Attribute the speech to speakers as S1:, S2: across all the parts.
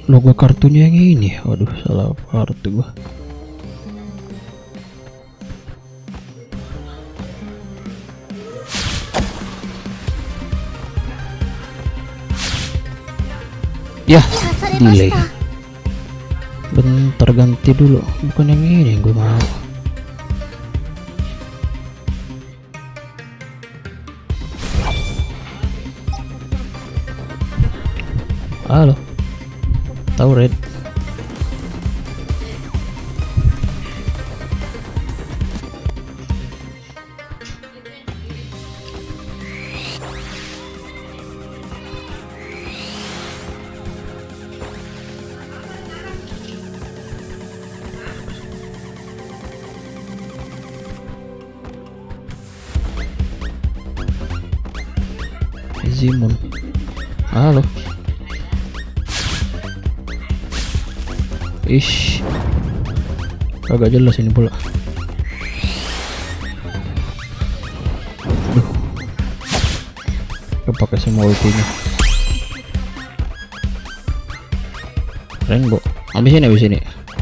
S1: Logo kartunya yang ini. Waduh, salah kartu gua. Ya, delay. Bentar ganti dulu. Bukan yang ini yang gue mau. Halo. Tahu red. Zimun. Halo. Ish, agak jelas ini pula. Aduh, kepakai semua ultinya. Rainbow, habis ini.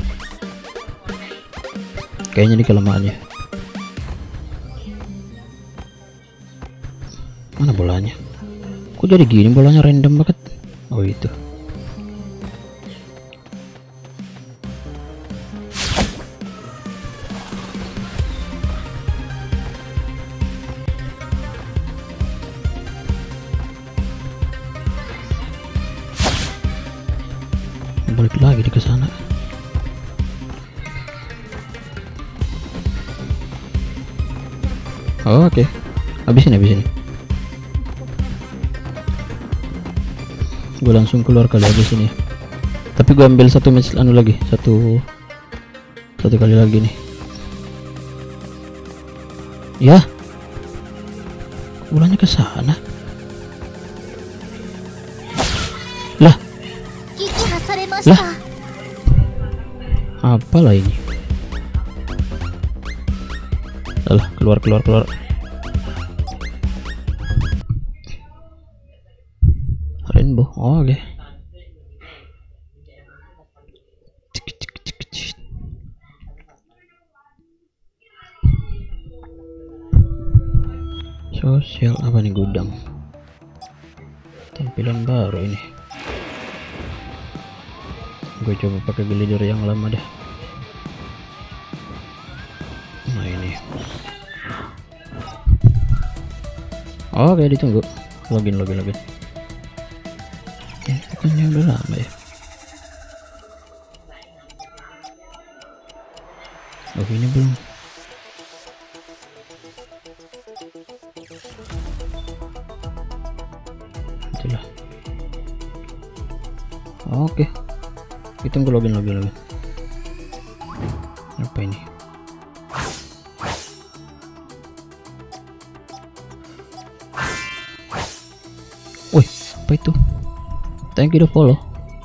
S1: Kayaknya di kelemahannya. Mana bolanya? Kok jadi gini bolanya random banget? Oh itu. Balik lagi di kesana. Oh, oke. Habis ini. Gue langsung keluar kali habis ini. Tapi gue ambil satu match lagi, satu kali lagi nih. Ya. Ulangnya ke sana. Lah. Apalah ini? Alah, keluar. Rainbow. Oh, oke. Sosial apa nih, gudang? Tampilan baru ini. Gue coba pakai glider yang lama deh. Nah ini. Oke, ditunggu. Login. Ini bukannya udah lama ya? Oh, ini belum. Itulah. Oke. Kita tunggu login. Apa ini? Wih, apa itu? Thank you udah follow.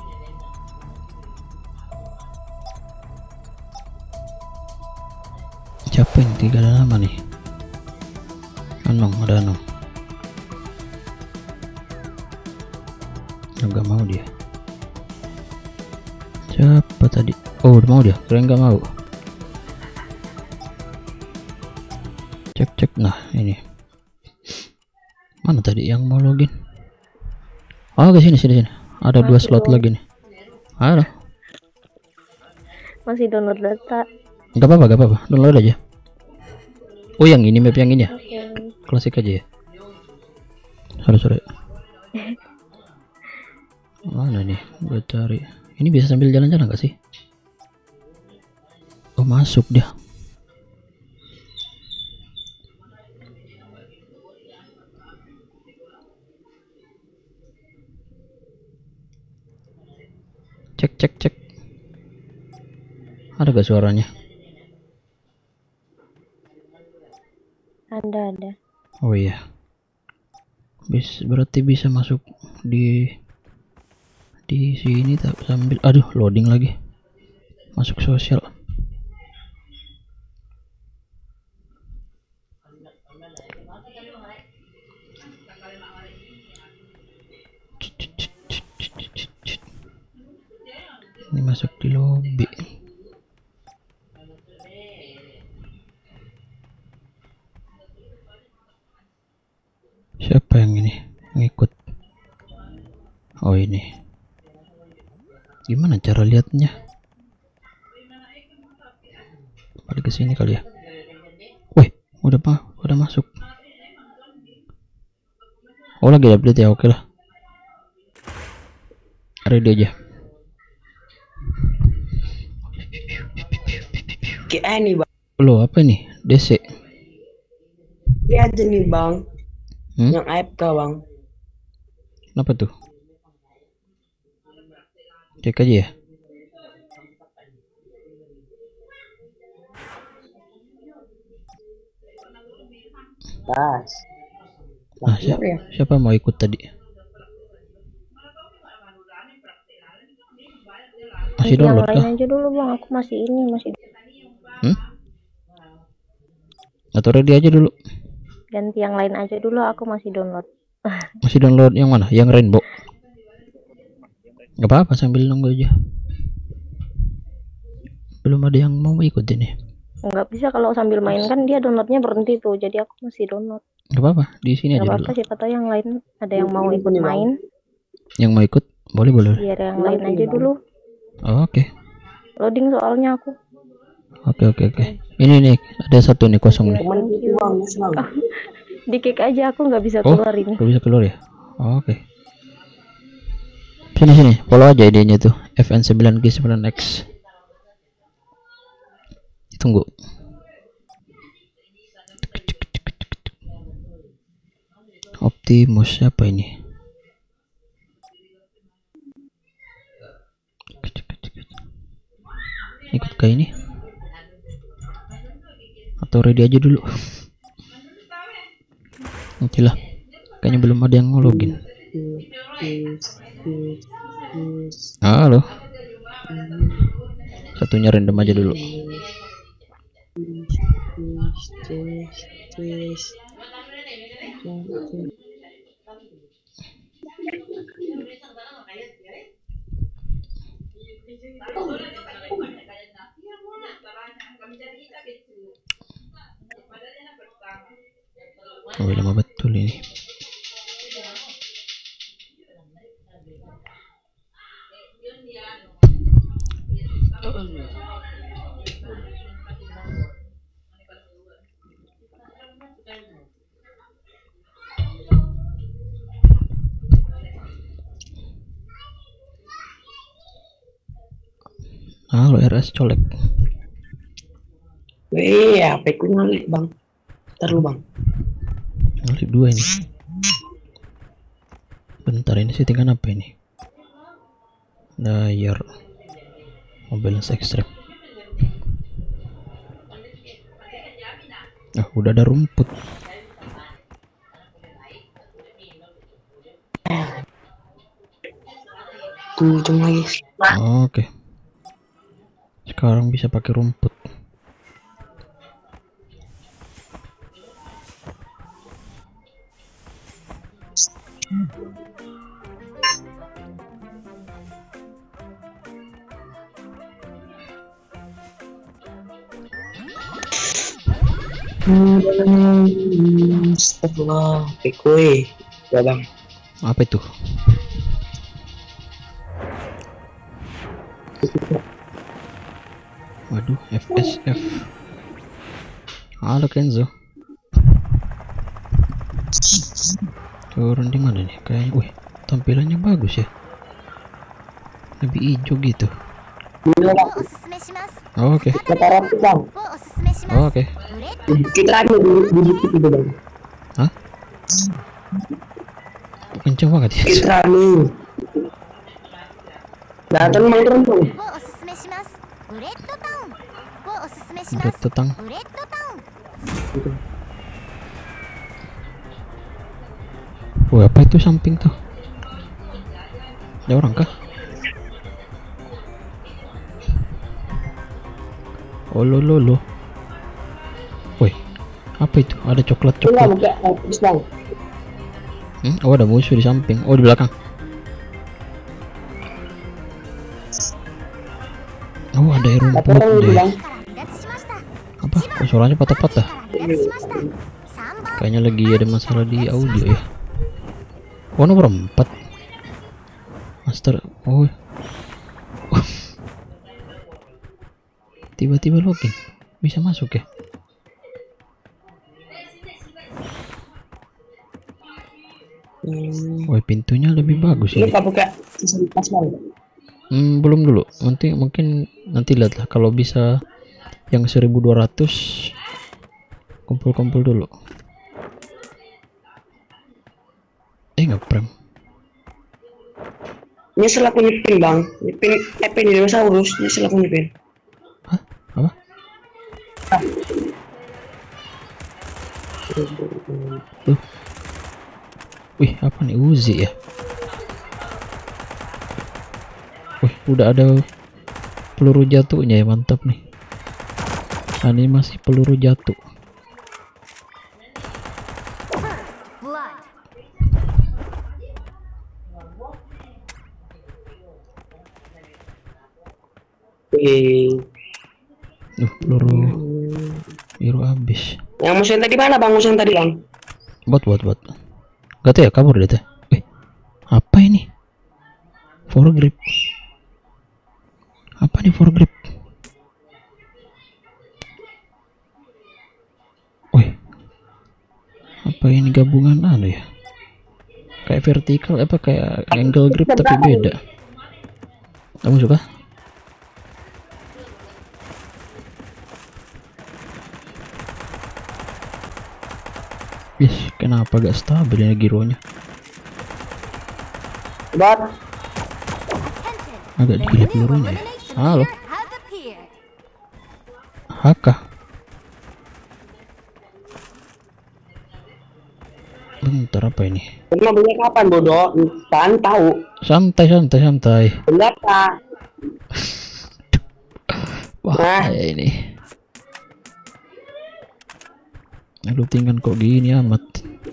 S1: Siapa yang tiga lama nih? Ada Anong. Enggak mau dia. Siapa tadi? Oh, udah mau dia. Keren nggak mau. Cek. Nah, ini. Mana tadi yang mau login? Oh, ke sini. Ada dua slot lagi nih. Halo.
S2: Masih download data.
S1: Gak apa-apa. Download aja. Oh, yang ini map yang ini ya?
S2: Okay.
S1: Klasik aja ya. Sorry. Mana nih? Gue cari. Ini bisa sambil jalan-jalan gak sih? Oh, masuk dia. Cek. Ada gak suaranya?
S2: Ada.
S1: Oh iya. Berarti bisa masuk di sini sambil loading lagi. Masuk sosial. Ini masuk di lobby. Siapa yang ini ngikut? Oh ini. Gimana cara lihatnya? Balik ke sini kali ya. Wih, udah masuk. Oh lagi update ya, oke lah. Ready aja.
S2: Kayak nih bang.
S1: Lo apa nih? DC.
S2: Lihat aja nih bang. Yang AFK bang.
S1: Kenapa tuh? Cek aja ya.
S2: Pas.
S1: Nah, siapa mau ikut tadi? Masih download kah?
S3: Yang lain aja dulu bang, aku masih ini masih.
S1: Atau ready aja dulu?
S3: Ganti yang lain aja dulu, aku masih download.
S1: Masih download yang mana? Yang rainbow? Gak apa-apa, sambil nunggu aja. Belum ada yang mau ikut ini.
S3: Nggak bisa kalau sambil main kan dia downloadnya berhenti tuh, jadi aku masih download.
S1: Gak apa-apa, di sini aja
S3: dulu.
S1: Gak apa-apa,
S3: siapa tahu yang lain ada yang mau ikut main.
S1: Yang mau ikut? Boleh.
S3: Biar yang lain aja dulu.
S1: Oh, oke.
S3: Loading soalnya aku.
S1: Oke. Ini nih, ada satu nih kosong nih.
S3: Di kick aja, aku nggak bisa keluar ini.
S1: Nggak bisa keluar ya? Oke. Sini, follow aja idenya tuh. FN9G9X. Tunggu. Optimus siapa ini? Ikut ke ini atau ready aja dulu? Oke lah, kayaknya belum ada yang login. Halo, satunya random aja dulu. Oh lama betul ini. Halo RS colek.
S2: Wih, HP ku nyalip bang. Ntar lu bang.
S1: Nyalip 2 ini. Bentar, ini settingan apa ini? Layar mobilnya ekstrem. Udah ada rumput.
S2: Tuh lagi.
S1: Oke. Sekarang bisa pakai rumput.
S2: Astagfirullah, pikui. Ya bang.
S1: Apa itu? Waduh, FSF. Halo Kenzo. Turun di mana nih? Kayaknya, wih, tampilannya bagus ya. Lebih hijau gitu. Oke. Oke.
S2: Kita ada di situ bang.
S1: Hah? Kenceng banget ya.
S2: Kita nih. Datang mau turun tuh.
S1: Berat tetang. Wah, apa itu samping tuh? Ada orang kah? Oh lo. Woi, apa itu? Ada coklat. Oh, ada musuh di samping. Oh, di belakang. Oh, ada rumput
S2: Tapi orang
S1: deh.
S2: bilang
S1: Apa? Oh, suaranya patah-patah. Kayaknya lagi ada masalah di audio ya. Oh, nomor 4. Master. Oh. Tiba-tiba login. Bisa masuk ya? Wah, pintunya lebih bagus
S2: ini
S1: ini.
S2: kamu kayak fasilitas bang.
S1: Belum dulu. Nanti mungkin nanti lihat lah kalau bisa yang 1200 kumpul-kumpul dulu. Ngeprem.
S2: Nyesel aku nyepin bang, nyepin Epin dinosaurus, nyesel aku nyepin.
S1: Hah? Apa? Wih, apa nih? Uzi ya? Wih, udah ada peluru jatuhnya ya, mantap nih. Animasi peluru jatuh. Peluru biru habis.
S2: Yang musuh yang tadi mana bang? Musuh yang tadi bang?
S1: Bot. Gak tau ya, kabur deh teh. Apa ini? Foregrip. Apa nih foregrip? Wih, apa ini gabungan ya? Kayak vertikal apa kayak angle grip tapi beda. Kamu suka? Yes, kenapa gak stabil ya gironya?
S2: Bot.
S1: Agak gila pelurunya. Halo. Haka. Bentar, apa ini?
S2: Mau beli kapan bodoh? Kan tahu.
S1: Santai.
S2: Berapa?
S1: Wah, ini. Aduh, tinggal kok gini amat.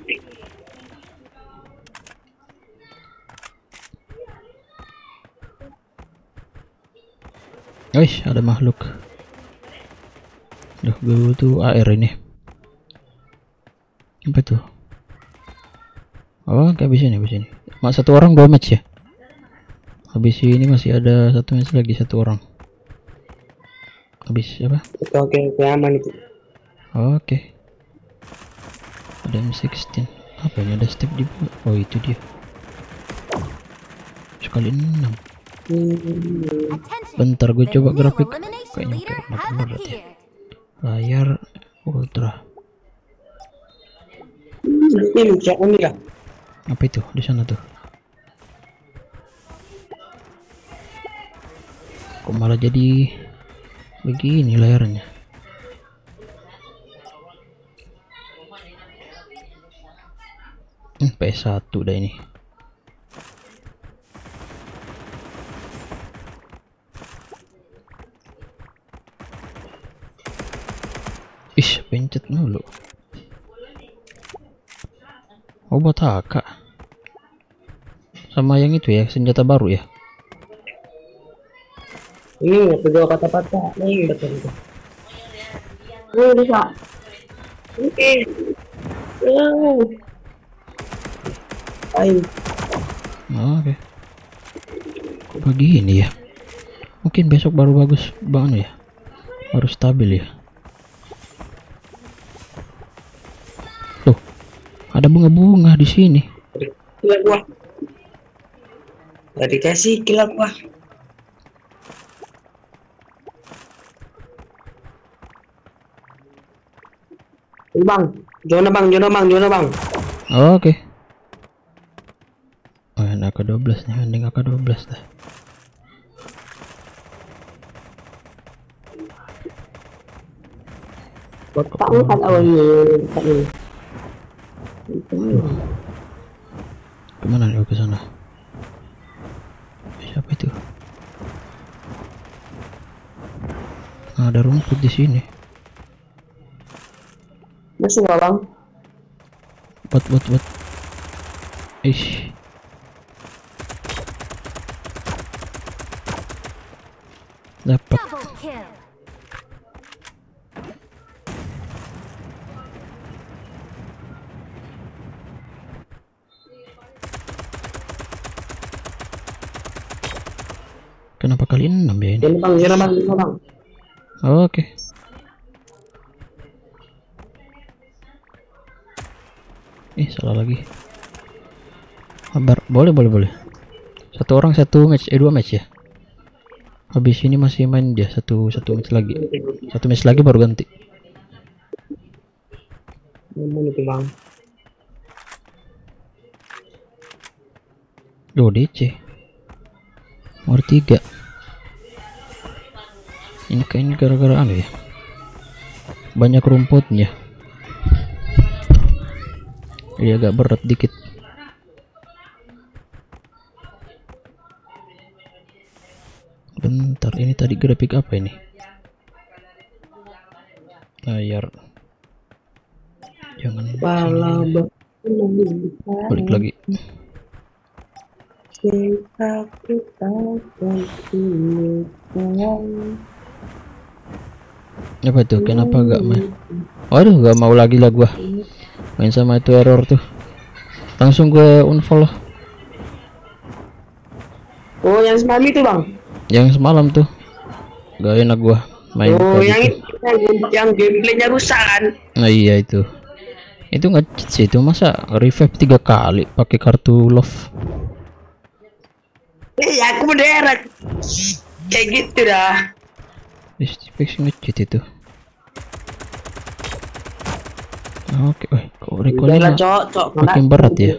S1: Wih, ada makhluk. Duh, gue butuh air ini. Apa tuh? Oh, habis ini. Mas satu orang 2 match ya? Habis ini masih ada 1 match lagi, 1 orang. Habis apa?
S2: Oke, aman itu.
S1: Oke. Ada M16. Apa ini, ada step di bawah? Oh, itu dia. Sekali 6. Bentar, gue coba grafik. Kayaknya kayak berat ya. Layar ultra.
S2: Ini cek ini lah.
S1: Apa itu di sana tuh? Kok malah jadi begini layarnya? PS1 dah ini. Ih, pencet mulu. Oh, buat haka. Sama yang itu ya, senjata baru ya.
S2: Ini kedua kata-kata. Ini betul itu. Ini bisa. Oke.
S1: Oke. Kok begini ya? Mungkin besok baru bagus banget ya. Baru stabil ya. Tuh, ada bunga-bunga di sini.
S2: Gila gua. Gak dikasih gila gua. Bang, zona bang.
S1: Oke. Oh, ada AK-12 nih, mending AK-12 dah.
S2: Kotak kan awalnya.
S1: Kemana nih? Ke sana. Siapa itu? Ada rumput di sini.
S2: Masuk nggak bang?
S1: Bot. Ish. Dapat. Kenapa kali 6 ya ini?
S2: Jangan bang.
S1: Oke. Salah lagi. Kabar. Boleh. Satu orang satu match, 2 match ya. Habis ini masih main dia satu match lagi. Satu match lagi baru ganti. DC. Nomor 3. Ini kayaknya gara-gara anu ya. Banyak rumputnya. Dia agak berat dikit. Bentar, ini tadi grafik apa ini? Layar. Jangan. Balik lagi. Apa tuh? Kenapa gak main? Waduh, gak mau lagi lah gua main sama itu error tuh. Langsung gue unfollow.
S2: Oh, yang semalam itu bang?
S1: Yang semalam tuh gak enak gua main.
S2: Oh, yang gameplaynya rusak kan?
S1: Nah iya itu nge-cheat sih itu. Masa revive 3 kali pakai kartu love?
S2: Ya aku mendarat kayak gitu dah.
S1: Fix nge-cheat itu. Oke, kok recallnya makin berat ya?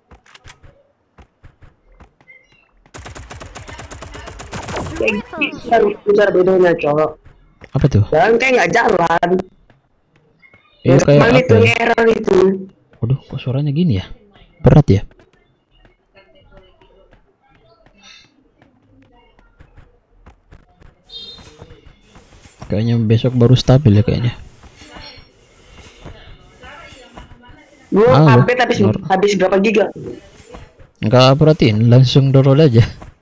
S2: Cara bedanya cok.
S1: Apa tuh?
S2: Dan kayak nggak jalan.
S1: Iya kayak apa?
S2: Itu error itu.
S1: Waduh, kok suaranya gini ya? Berat ya? Kayaknya besok baru stabil ya kayaknya.
S2: Update habis berapa giga?
S1: Enggak perhatiin, langsung download aja.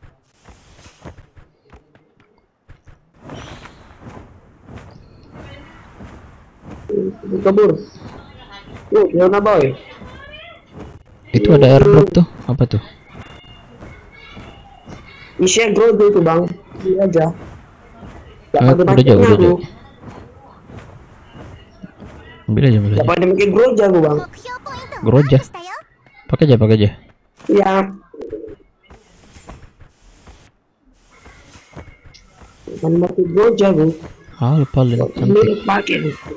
S2: Kabur. Yona boy.
S1: Itu ada airdrop tuh, apa tuh?
S2: Isinya grow itu bang, ini aja.
S1: Udah jauh. Ambil aja.
S2: Dapat pakai groja gua bang.
S1: Groja. Pakai aja.
S2: Iya. Kan pakai groja gua.
S1: Paling cantik.
S2: Pakai.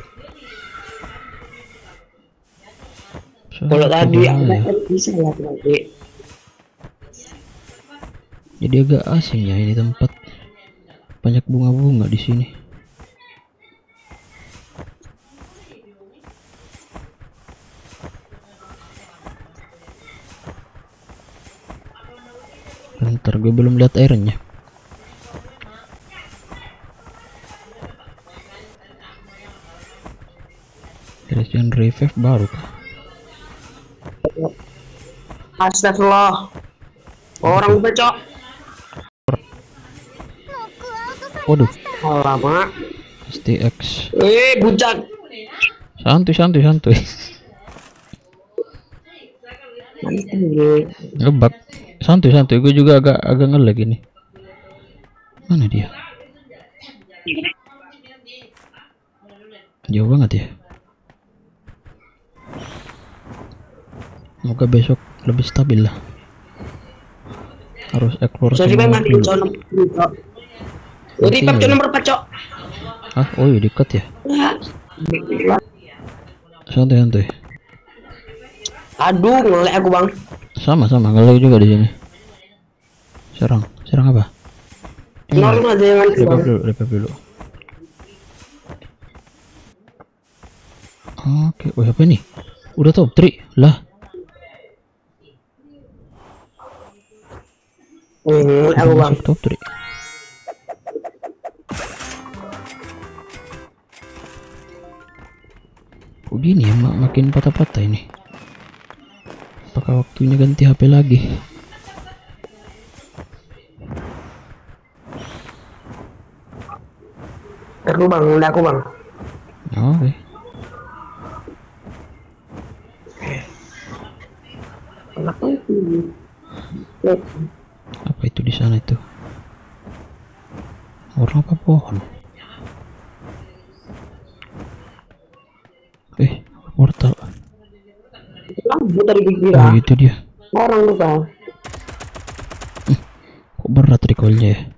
S2: Kalau tadi bisa lagi.
S1: Jadi agak asing ya ini tempat. Banyak bunga-bunga di sini. Bentar, gue belum lihat airnya. Christian revive baru kah?
S2: Astagfirullah. Orang becok.
S1: Waduh.
S2: Alamak.
S1: STX.
S2: Bujang.
S1: Santuy. Ngebug. Santuy. Gue juga agak ngelag ini. Mana dia? Jauh banget ya. Semoga besok lebih stabil lah. Harus explore semua dulu.
S2: Jadi pap nomor pacok.
S1: Oh iya dekat ya. Santuy.
S2: Aduh, ngelek aku bang.
S1: Sama ngelag juga di sini. Serang apa?
S2: Normal aja yang
S1: Repap dulu. Oke, apa ini? Udah top 3 lah.
S2: Aku bang.
S1: Top 3. Kok gini ya, makin patah-patah ini. Apakah waktunya ganti HP lagi?
S2: bang, udah aku bang.
S1: Oke. Apa itu di sana itu? Orang apa pohon? Portal.
S2: Lampu tadi
S1: Oh
S2: kira.
S1: itu dia.
S2: Orang tuh bang.
S1: Kok berat recoilnya ya?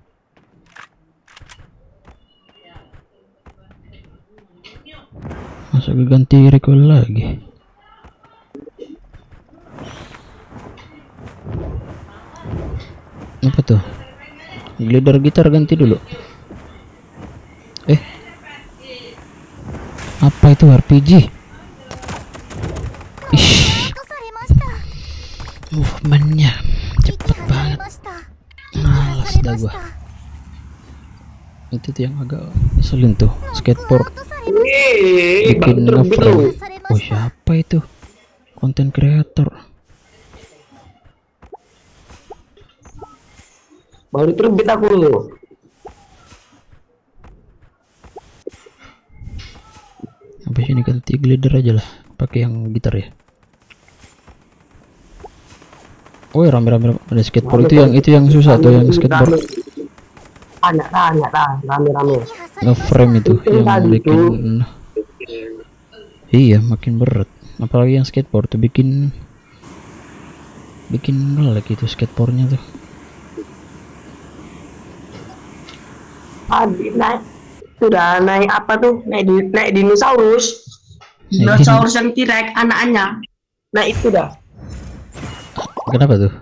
S1: Masa ganti recoil lagi? Apa tuh? Glider gitar ganti dulu. Apa itu RPG? Ih, movementnya cepet banget. Malas dah gua. Itu tuh yang agak ngeselin tuh, skateboard bikin ngeframe. Oh siapa itu? Konten kreator.
S2: Baru terbit aku.
S1: Habis ini ganti glider aja lah, pakai yang gitar ya. Oh ya, rame-rame ada skateboard. Itu yang susah tuh, yang skateboard.
S2: Rame.
S1: Ngeframe itu yang bikin. Iya, makin berat. Apalagi yang skateboard tuh bikin ngelag itu skateboardnya tuh.
S2: Naik sudah naik apa tuh, naik dinosaurus yang T-Rex anaknya. Nah itu dah.
S1: Kenapa tuh?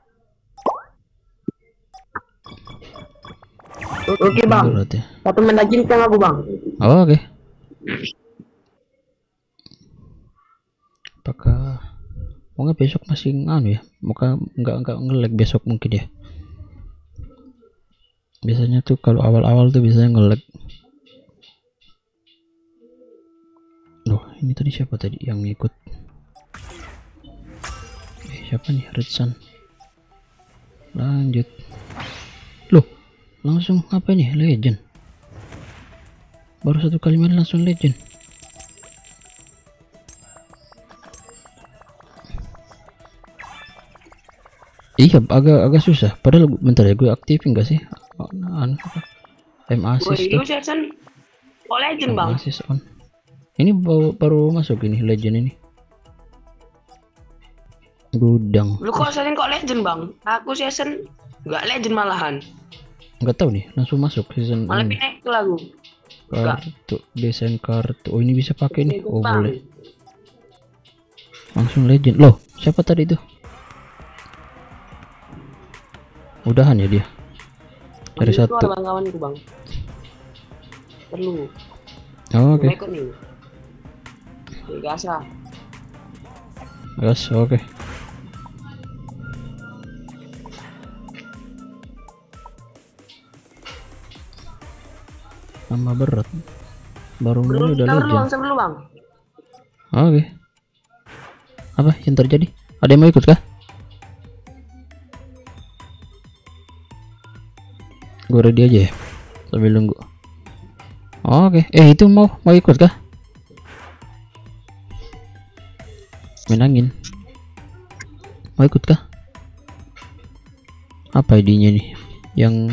S2: Oke bang,
S1: Ya.
S2: 1 menit lagi kan aku bang.
S1: Oh, oke. Apakah nggak besok masih nganu ya? Muka nggak nge-lag besok mungkin ya. Biasanya tuh kalau awal-awal tuh biasanya nge-lag. Loh, ini tadi siapa tadi yang ngikut? Siapa nih? Red Sun. Lanjut. Loh, langsung apa nih? Legend. Baru 1 kalimat langsung legend. Iya, agak susah. Padahal bentar ya, gue aktifin enggak sih? M-Assist tuh.
S2: Oh legend bang.
S1: M-Assist on. Ini baru masuk ini legend ini. Gudang.
S2: Lu kok legend bang? Aku season nggak legend malahan.
S1: Nggak tahu nih, langsung masuk season
S2: Malah
S1: ini.
S2: naik ke lagu.
S1: Kartu, desain kartu. Oh ini bisa pakai nih. Oh boleh. Langsung legend. Loh, siapa tadi tuh? Udahan ya dia. Dari satu.
S2: Kawan-kawanku bang. Perlu.
S1: Oh, oke.
S2: Ikut nih. Gasa.
S1: Gas, oke. Tambah berat. Baru mulai udah legend.
S2: Dulu bang.
S1: Oke. Apa yang terjadi? Ada yang mau ikut kah? Gue ready aja ya sambil nunggu. Oke. Itu mau ikut kah? Main angin. Mau ikut kah? Apa idenya nih? Yang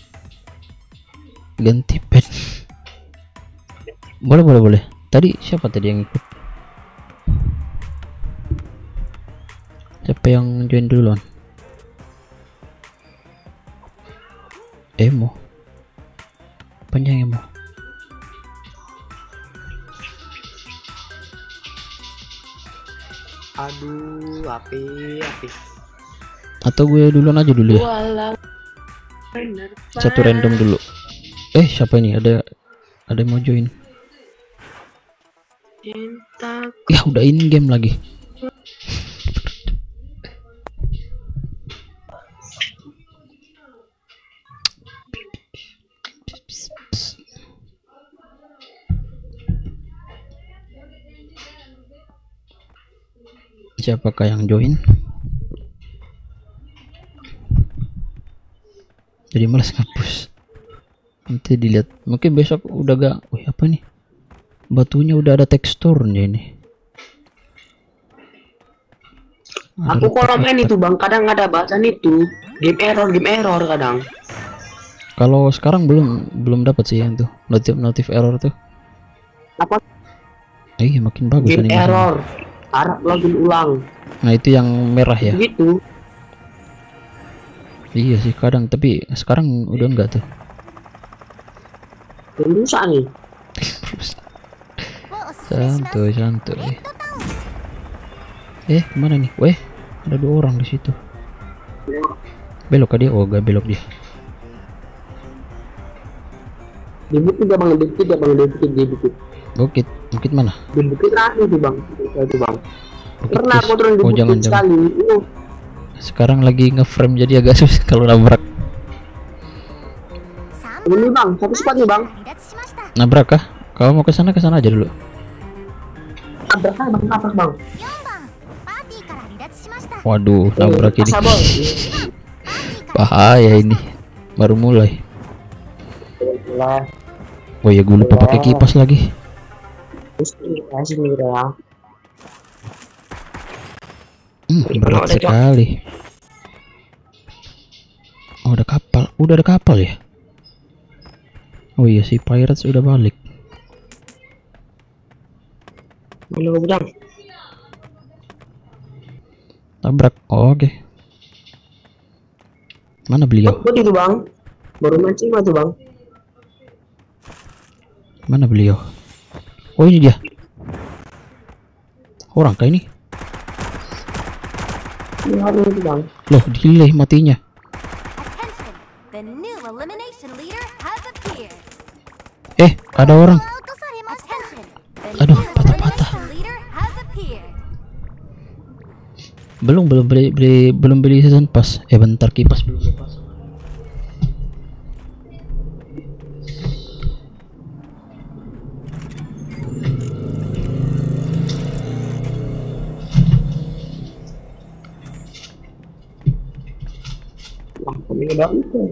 S1: ganti pet. Boleh. Tadi siapa tadi yang ikut? Siapa yang join duluan? Emo. Panjang emo.
S2: Aduh, api.
S1: Atau gue duluan aja dulu ya. Satu random dulu. Siapa ini? Ada yang mau join. Ya udah in game lagi. Siapakah yang join? Jadi malas ngapus. Nanti dilihat. Mungkin besok udah gak. Wih, apa nih? Batunya udah ada teksturnya ini.
S2: Aku kalau main itu bang, kadang ada bacaan itu game error kadang.
S1: Kalau sekarang belum dapat sih yang tuh notif error tuh.
S2: Apa?
S1: Iya makin bagus
S2: Game
S1: animasinya.
S2: error, harap login ulang.
S1: Nah itu yang merah ya.
S2: Gitu.
S1: Iya sih kadang, tapi sekarang udah enggak tuh.
S2: Rusak nih.
S1: Santuy. Kemana nih? Weh, ada 2 orang di situ. Belok ke dia? Oh, gak belok dia.
S2: Di bukit ya bang, di bukit.
S1: Bukit mana?
S2: Di bukit rame tuh bang, itu bang.
S1: Bukit
S2: Pernah
S1: Kus.
S2: aku turun di
S1: Oh,
S2: bukit
S1: jangan.
S2: sekali.
S1: Sekarang lagi nge-frame jadi agak susah kalau nabrak.
S2: Ini bang, satu spot nih bang.
S1: Nabrak kah? Kalau mau ke sana aja dulu.
S2: Nabrak bang.
S1: Waduh, nabrak ini.
S2: Asa, bang.
S1: Bahaya ini. Baru mulai.
S2: Lah,
S1: Oh ya, gue lupa pakai kipas lagi.
S2: kasih nih ya.
S1: Berat sekali. Oh, ada kapal. Udah ada kapal ya? Oh iya, si Pirates udah balik.
S2: Belum bang.
S1: Tabrak. Oh, oke. Mana beliau?
S2: Buat itu bang. Baru mancing aja bang.
S1: Mana beliau? Oh, ini dia. Orang kah ini?
S2: Ini hari itu bang.
S1: Loh, delay matinya. Ada orang. Aduh, patah-patah. Belum beli season pass. Bentar, kipas belum lepas.
S2: Wah, ini bang.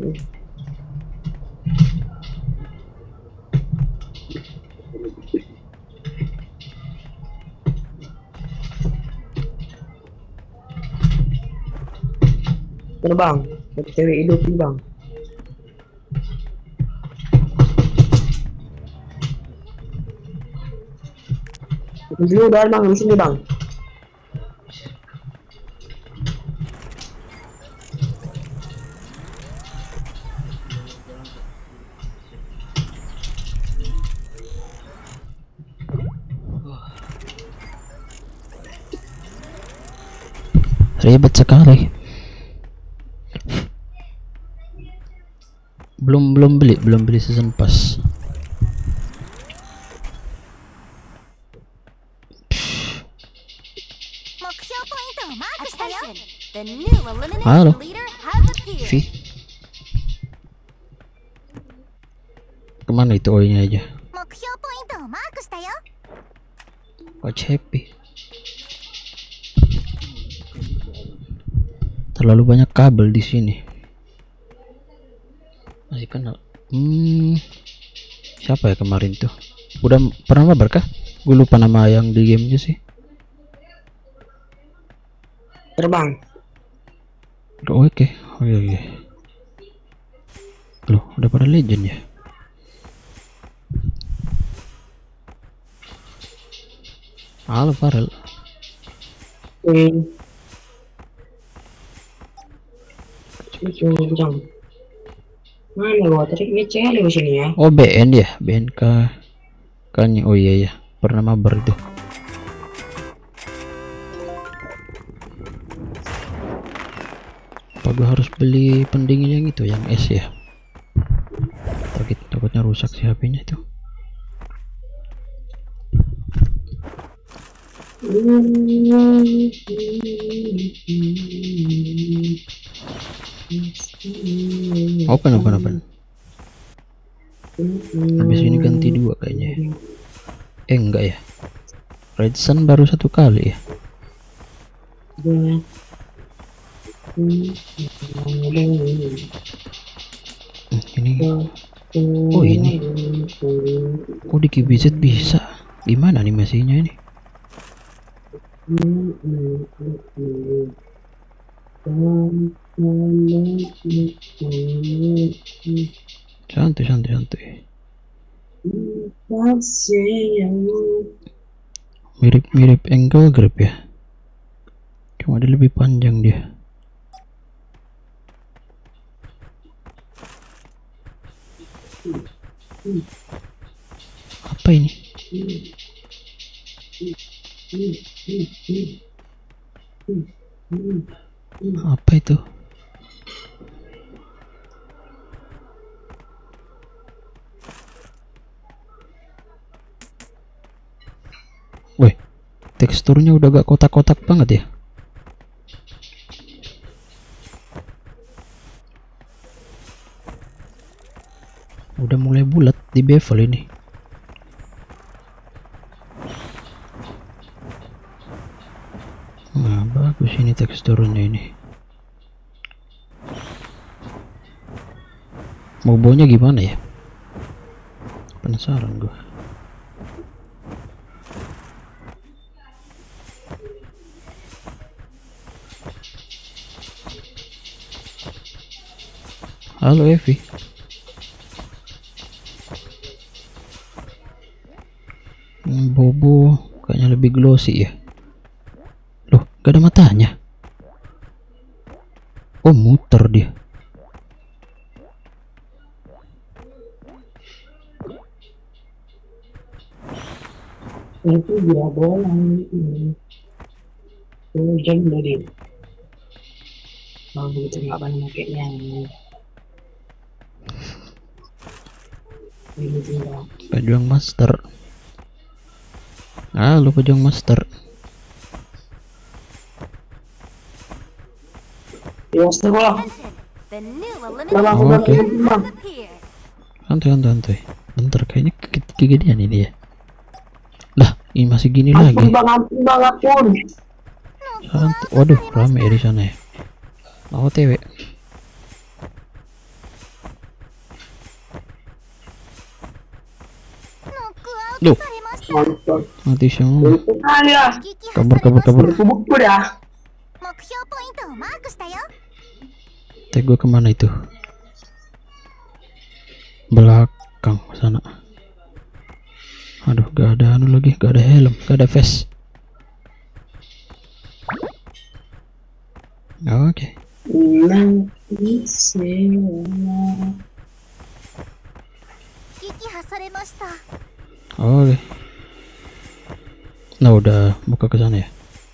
S2: Bang, cewek hidup nih bang. Di sini udah bang, di sini bang.
S1: Ribet sekali. Belum beli season pass. Halo, V. Kemana itu OI-nya aja? Coach Happy. Terlalu banyak kabel di sini. Masih kenal. Siapa ya kemarin tuh? Udah pernah mabar kah? Gue lupa nama yang di gamenya sih.
S2: Terbang.
S1: Oh, oke. Oh iya. Loh, udah pada legend ya? Halo Farel.
S2: Mana gua tadi ini cewek di sini ya?
S1: Oh, BN ya, BNK kan. Oh iya ya, pernah mabar itu. Apa gua harus beli pendingin yang itu, yang es ya? Takutnya rusak si HP-nya itu. Open. Habis ini ganti 2 kayaknya. Enggak ya. Red Sun baru 1 kali ya. Ini Oh ini. Oh di QBZ bisa. Gimana animasinya ini? Santai santai santai. Mirip-mirip angle grab ya. Cuma dia lebih panjang dia. Apa ini? Apa itu? Weh, teksturnya udah gak kotak-kotak banget ya. Udah mulai bulat di bevel ini. Nah, bagus ini teksturnya ini. Mobonya gimana ya? Penasaran gua. Halo Evi. Bobo kayaknya lebih glossy ya. Loh, gak ada matanya. Oh, muter dia.
S2: Itu dia bola ini. Jam dari. Mau gitu nggak pernah makainya.
S1: Pejuang master. Halo pejuang master.
S2: Ya setelah.
S1: Oh, oke. Santai. Bentar kayaknya kegedean ini ya. Lah, ini masih gini lagi.
S2: Ampun.
S1: Santai. Waduh, rame ya di sana ya. OTW. Loh, mati semua. Kabur.
S2: Bubuk ya.
S1: Tag gue kemana itu? Belakang sana. Aduh, gak ada anu lagi, gak ada helm, gak ada vest. Oke. Oke. Nah, udah buka ke sana ya.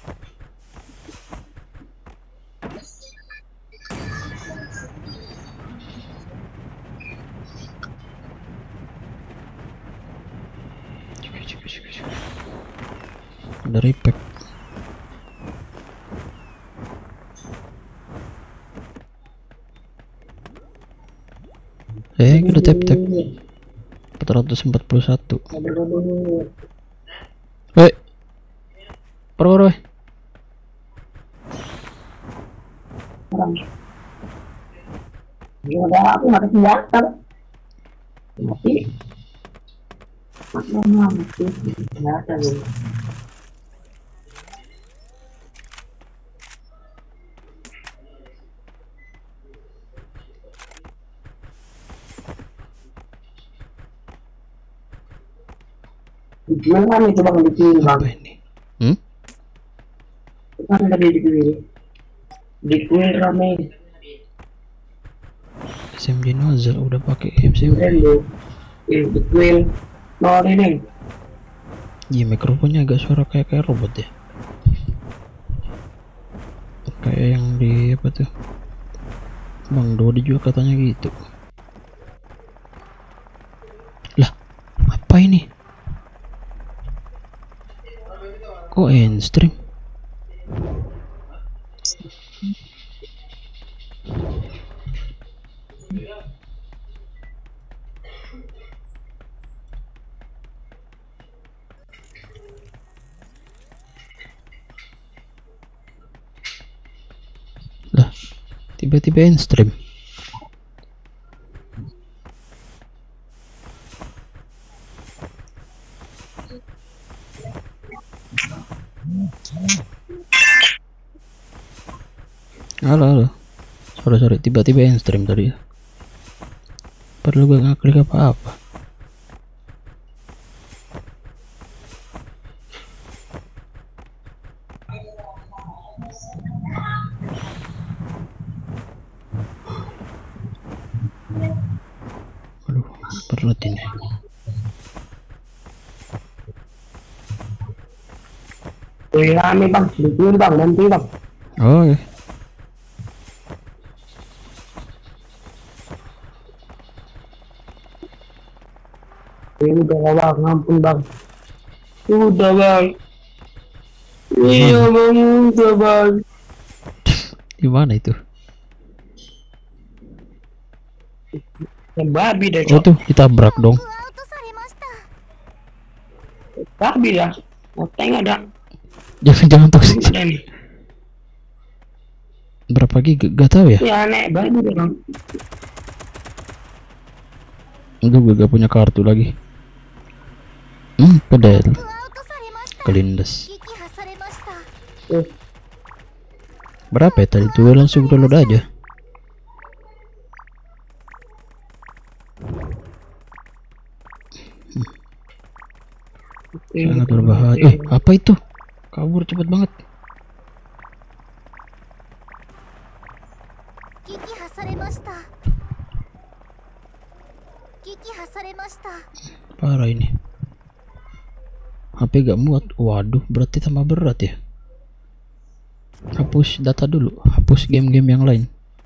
S1: Ada repack. Udah tap 441. Perwara.
S2: Udah aku nggak ada senjata. Mati. Mati. Senjata nih. Gimana nih coba bikin bang?
S1: Apa ini?
S2: Kan ada di kuil rame.
S1: SMG nozzle udah pakai SMG.
S2: Di kuil no ini.
S1: Iya, mikrofonnya agak suara kayak robot ya. Kayak yang di apa tuh? Bang Dodi juga katanya gitu. Lah, apa ini? Kok endstream? Lah, tiba-tiba endstream. Halo, halo. Sorry, tiba-tiba yang stream tadi. Perlu gue nggak klik apa-apa. Aduh, perut ini.
S2: Rame bang, dituin bang, nanti bang.
S1: Oh ya.
S2: Udah bang, ngampun bang. Udah bang. Iya bang, udah bang.
S1: Di mana itu?
S2: Yang babi deh
S1: Oh
S2: cok.
S1: tuh, ditabrak dong.
S2: Babi dah. Oteng ada.
S1: Jangan toksik.
S2: Ada nih.
S1: Berapa giga? Gak tahu ya.
S2: Ya nek babi deh bang.
S1: Enggak, gue gak punya kartu lagi. Pedal. Kelindes. Berapa ya tadi tuh? Langsung download aja. Sangat berbahaya. Apa itu? Kabur cepet banget. Parah ini. HP gak muat. Waduh, berarti tambah berat ya. Hapus data dulu. Hapus game-game yang lain.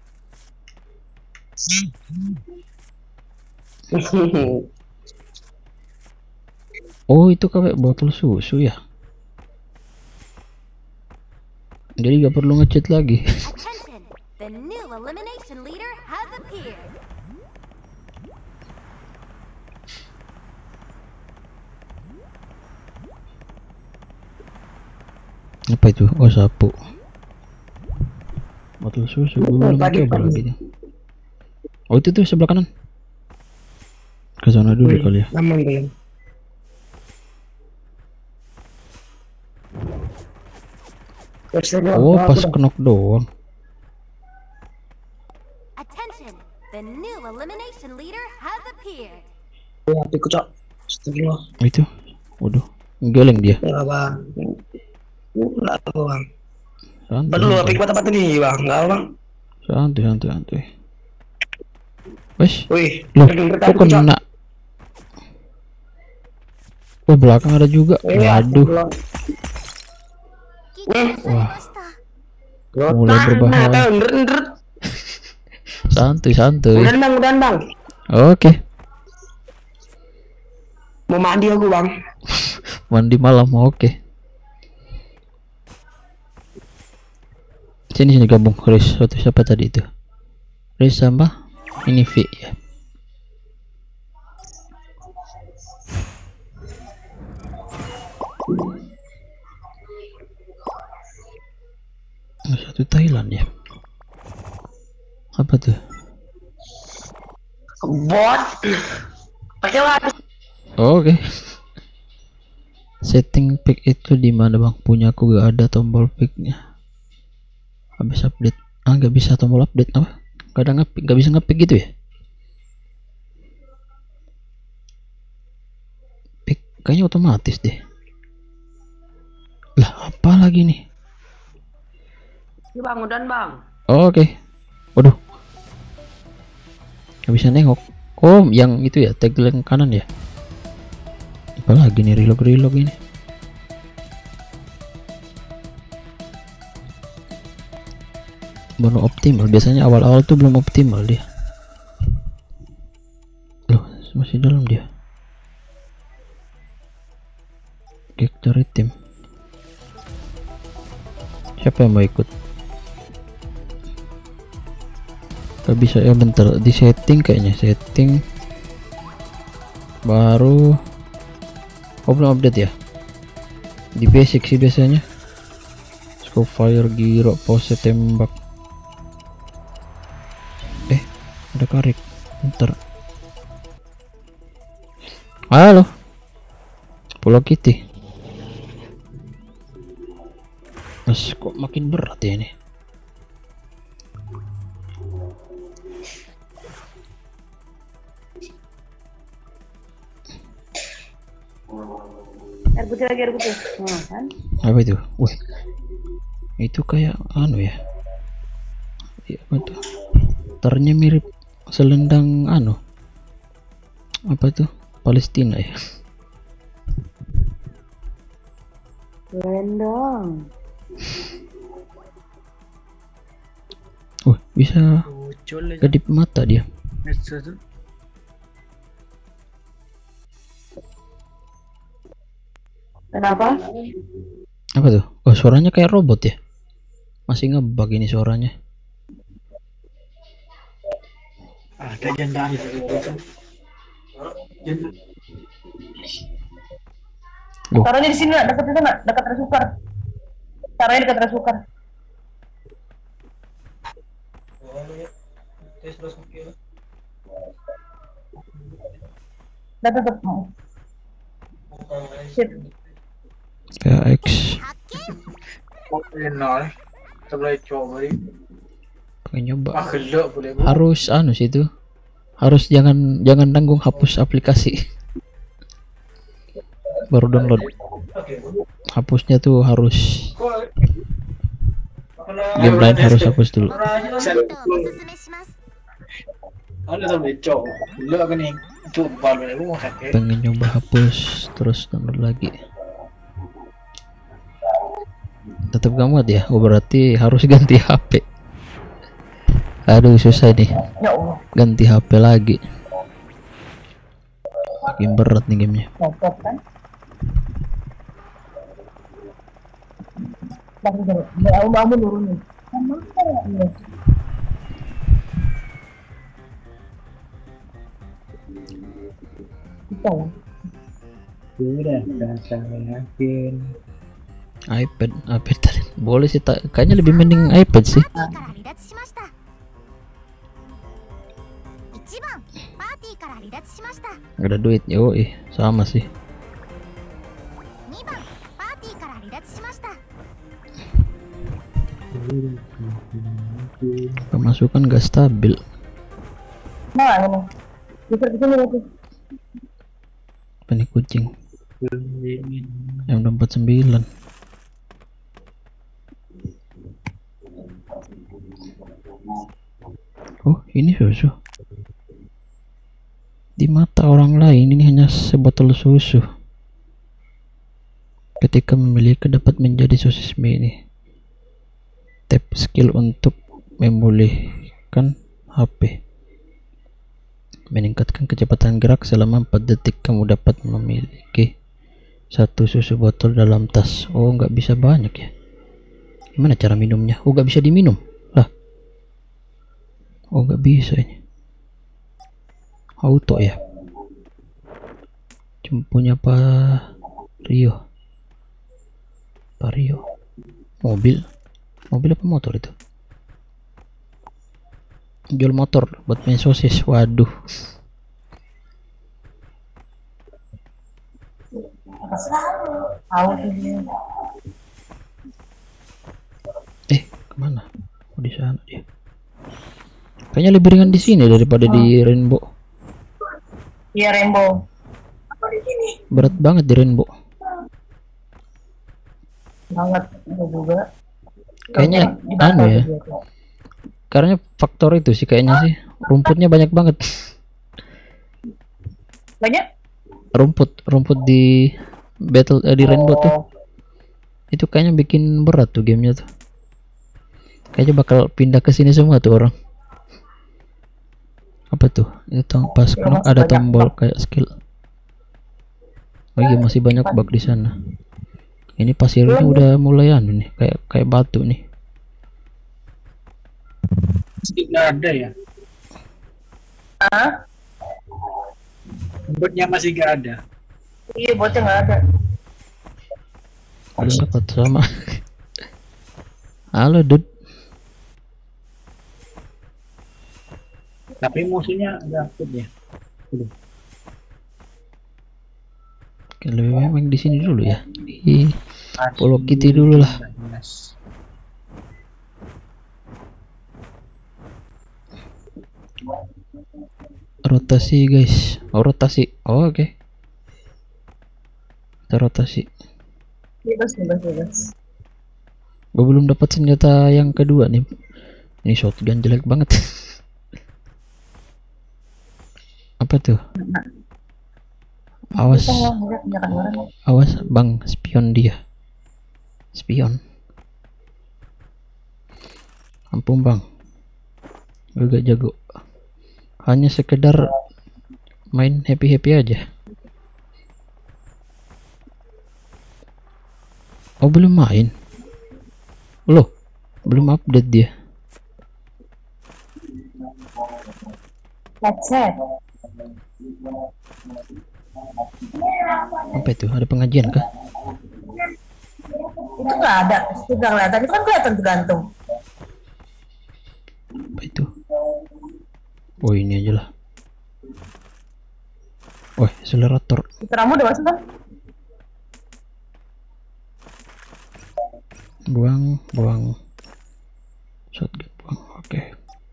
S1: Oh, itu kayak botol susu ya. Jadi gak perlu ngechat lagi.
S4: The new elimination leader has appeared.
S1: Apa itu? Oh, sapu. Botol susu. Gue belum coba lagi. Oh, itu tuh sebelah kanan. Ke sana dulu kali ya.
S2: Aman belum?
S1: Oh, pas knock doang.
S4: Attention, the new elimination leader has appeared.
S2: Ya, aku cok. Astagfirullah.
S1: Itu. Waduh, geleng dia.
S2: Ya bang. Enggak tahu bang.
S1: Santai.
S2: Perlu apik apa nih bang? Enggak bang.
S1: Santai. Wes.
S2: Wih,
S1: Loh,
S2: denger
S1: kok
S2: tadi, Cok.
S1: kena? Oh, belakang ada juga.
S2: Iya,
S1: Waduh.
S2: astagfirullah.
S1: Wah,
S2: Loh,
S1: mulai
S2: tanah,
S1: berbahaya.
S2: tahu, ndret.
S1: Santuy.
S2: Udah bang.
S1: Oke.
S2: Mau mandi aku bang.
S1: Mandi malam. Oke. Sini gabung. Riz, siapa tadi itu? Riz sama ini V ya. Satu Thailand ya. Apa tuh?
S2: Bot. Pakai apa?
S1: Oke. Setting pick itu di mana bang? Punya aku gak ada tombol picknya. Habis update. Gak bisa tombol update apa? Gak ada ngepick, gak bisa ngepick gitu ya? Pick kayaknya otomatis deh. Lah apa lagi nih?
S2: Ini bang, udah bang.
S1: Oke. Waduh. Gak bisa nengok. Oh, yang itu ya, tagline kanan ya. Apalagi nih reload ini. Belum optimal. Biasanya awal-awal tuh belum optimal dia. Loh, masih dalam dia. Kick dari tim. Siapa yang mau ikut? Gak bisa ya, bentar di setting kayaknya. Setting baru. Oh, belum update ya. Di basic sih biasanya. Scope fire, gyro, pose tembak. Ada karik. Bentar. Halo. Pulau Kitty. Mas, kok makin berat ya ini?
S3: Air putih lagi, air putih. Nah, kan?
S1: Apa itu? Wih, itu kayak anu ya? Iya, apa tuh? Ternyata mirip selendang anu. Apa tuh? Palestina ya?
S3: Selendang.
S1: Bisa kedip mata dia.
S2: Kenapa?
S1: Apa tuh? Oh, suaranya kayak robot ya? Masih ngebug ini suaranya.
S5: Ada janda itu.
S3: Taruhnya di sini nak, dekat itu nak, dekat resukar. Taruhnya dekat resukar. Udah tutup. Sip.
S1: PX. Pengen nyoba. Harus anu sih itu. Harus jangan tanggung hapus aplikasi. Baru download. Hapusnya tuh harus game lain harus hapus dulu. Pengen nyoba hapus terus download lagi. Tetap gak muat ya? Oh berarti harus ganti HP. Aduh susah nih.
S3: Ya Allah.
S1: Ganti HP lagi. Makin berat nih gamenya.
S3: Copot kan? Bangun nurunin. iPad tadi boleh sih, kayaknya lebih mending iPad sih. Gak ada duit, yoi sama sih. Pemasukan gak stabil. Nah, ini. Bisa di sini lagi.
S1: Apa nih kucing? M49. Oh, ini susu. Di mata orang lain ini hanya sebotol susu. Ketika memiliki dapat menjadi sosis mie ini. Tap skill untuk memulihkan HP. Meningkatkan kecepatan gerak selama 4 detik. Kamu dapat memiliki satu susu botol dalam tas. Oh, nggak bisa banyak ya. Gimana cara minumnya? Oh, nggak bisa diminum lah. Oh, nggak bisa ini. Auto ya. Cuma punya Pak Rio. Mobil apa motor itu? Jual motor buat main sosis. Waduh. Kemana? Oh, di sana dia. Kayaknya lebih ringan di sini daripada di Rainbow.
S3: Iya, Rainbow.
S1: Berat banget di Rainbow.
S3: Banget juga.
S1: Kayaknya anu ya. Karena faktor itu sih kayaknya sih. Rumputnya banyak banget.
S3: Banyak?
S1: Rumput di battle di Rainbow tuh. Itu kayaknya bikin berat tuh gamenya tuh. Kayaknya bakal pindah ke sini semua tuh orang. Apa tuh? Itu pas ada tombol kayak skill. Oh iya, masih banyak bug di sana. Ini pasirnya udah mulai anu nih, kayak batu nih.
S5: Tidak ada ya?
S3: Hah?
S5: Botnya masih gak ada.
S3: Iya, botnya nggak ada.
S1: Belum dapat sama. Halo, dude.
S5: Tapi musuhnya nggak aktif ya.
S1: Oke, lebih memang di sini dulu ya. Di Pulau Kitty dulu lah. Rotasi guys. Oh, rotasi. Oh, oke. kita rotasi.
S2: Bebas.
S1: Gue belum dapat senjata yang kedua nih. Ini shotgun jelek banget. Apa tuh? Awas, awas bang, spion dia. Spion. Ampun bang, gue gak jago. Hanya sekedar main happy aja. Oh belum main. Loh, belum update dia. Apa itu? Ada pengajian kah?
S2: Itu nggak ada, itu nggak kelihatan. Itu kan kelihatan tuh gantung.
S1: Apa itu? Oh ini aja lah. Oh akselerator.
S2: Kamu udah masuk kan?
S1: Buang shotgun, buang. Oke.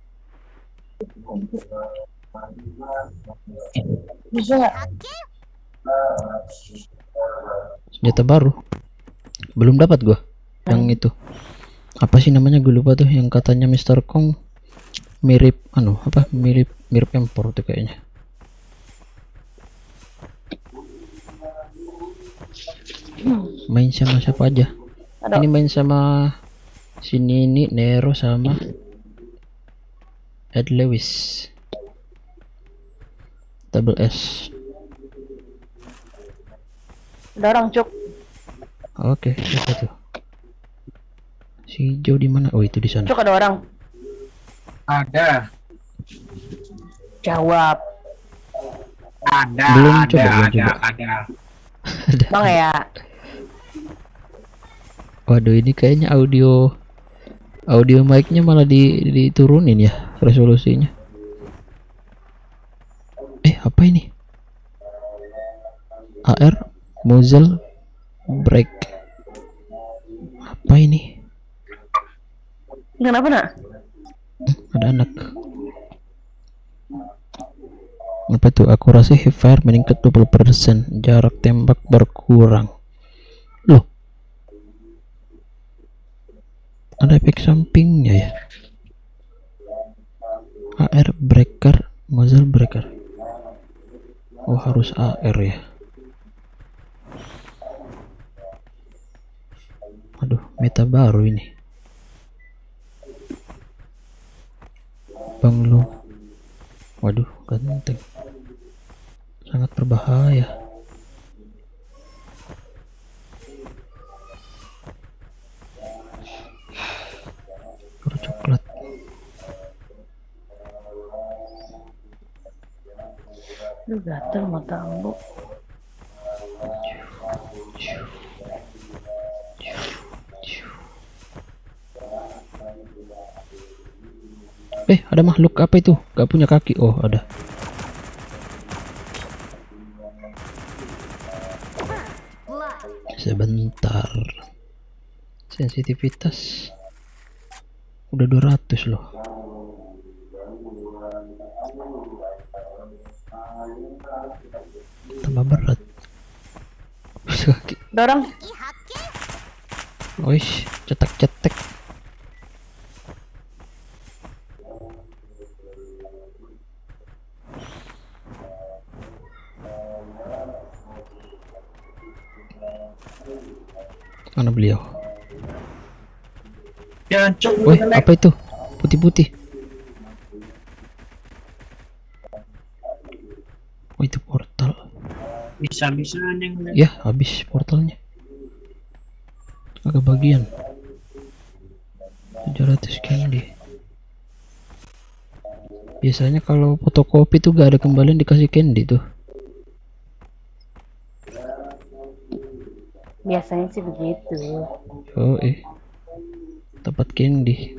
S2: Bisa nggak?
S1: Senjata baru belum dapat gua. Yang itu apa sih namanya, gue lupa tuh, yang katanya Mr. Kong mirip mirip M4 tuh kayaknya. Main sama siapa aja? Ini main sama sini ini Nero sama Ed Lewis. Double S.
S3: Ada orang cuk.
S1: Oke, siapa tuh? Si Joe di mana? Oh, itu di sana.
S3: Cuk ada orang.
S5: Ada.
S3: Jawab.
S5: Ada.
S1: Belum
S5: ada,
S1: coba, belum
S5: ada,
S1: coba.
S5: ada.
S3: Bang ya.
S1: Waduh, ini kayaknya audio mic-nya malah diturunin ya resolusinya. Apa ini? AR muzzle brake. Apa ini?
S3: Kenapa nak?
S1: Ada anak. Apa itu? Akurasi hip fire meningkat 20%, jarak tembak berkurang. Loh, ada efek sampingnya ya. AR breaker, muzzle breaker. Oh harus AR ya. Aduh, meta baru ini. Bang lu. Waduh, ganteng. Sangat berbahaya. Baru coklat.
S3: Lu gatel mata ambu.
S1: Ada makhluk apa itu? Gak punya kaki. Oh, ada. Sebentar. Sensitivitas udah 200 loh. Tambah berat.
S3: Dorong.
S1: Oish, cetek. Mana beliau?
S5: Ya,
S1: Woi, apa itu? Putih-putih. Oh, itu portal.
S5: Bisa-bisa yang
S1: Ya, habis portalnya. Agak bagian. 700 candy. Biasanya kalau fotokopi tuh gak ada kembalian, dikasih candy tuh.
S3: Biasanya sih begitu.
S1: Oh, dapat candy.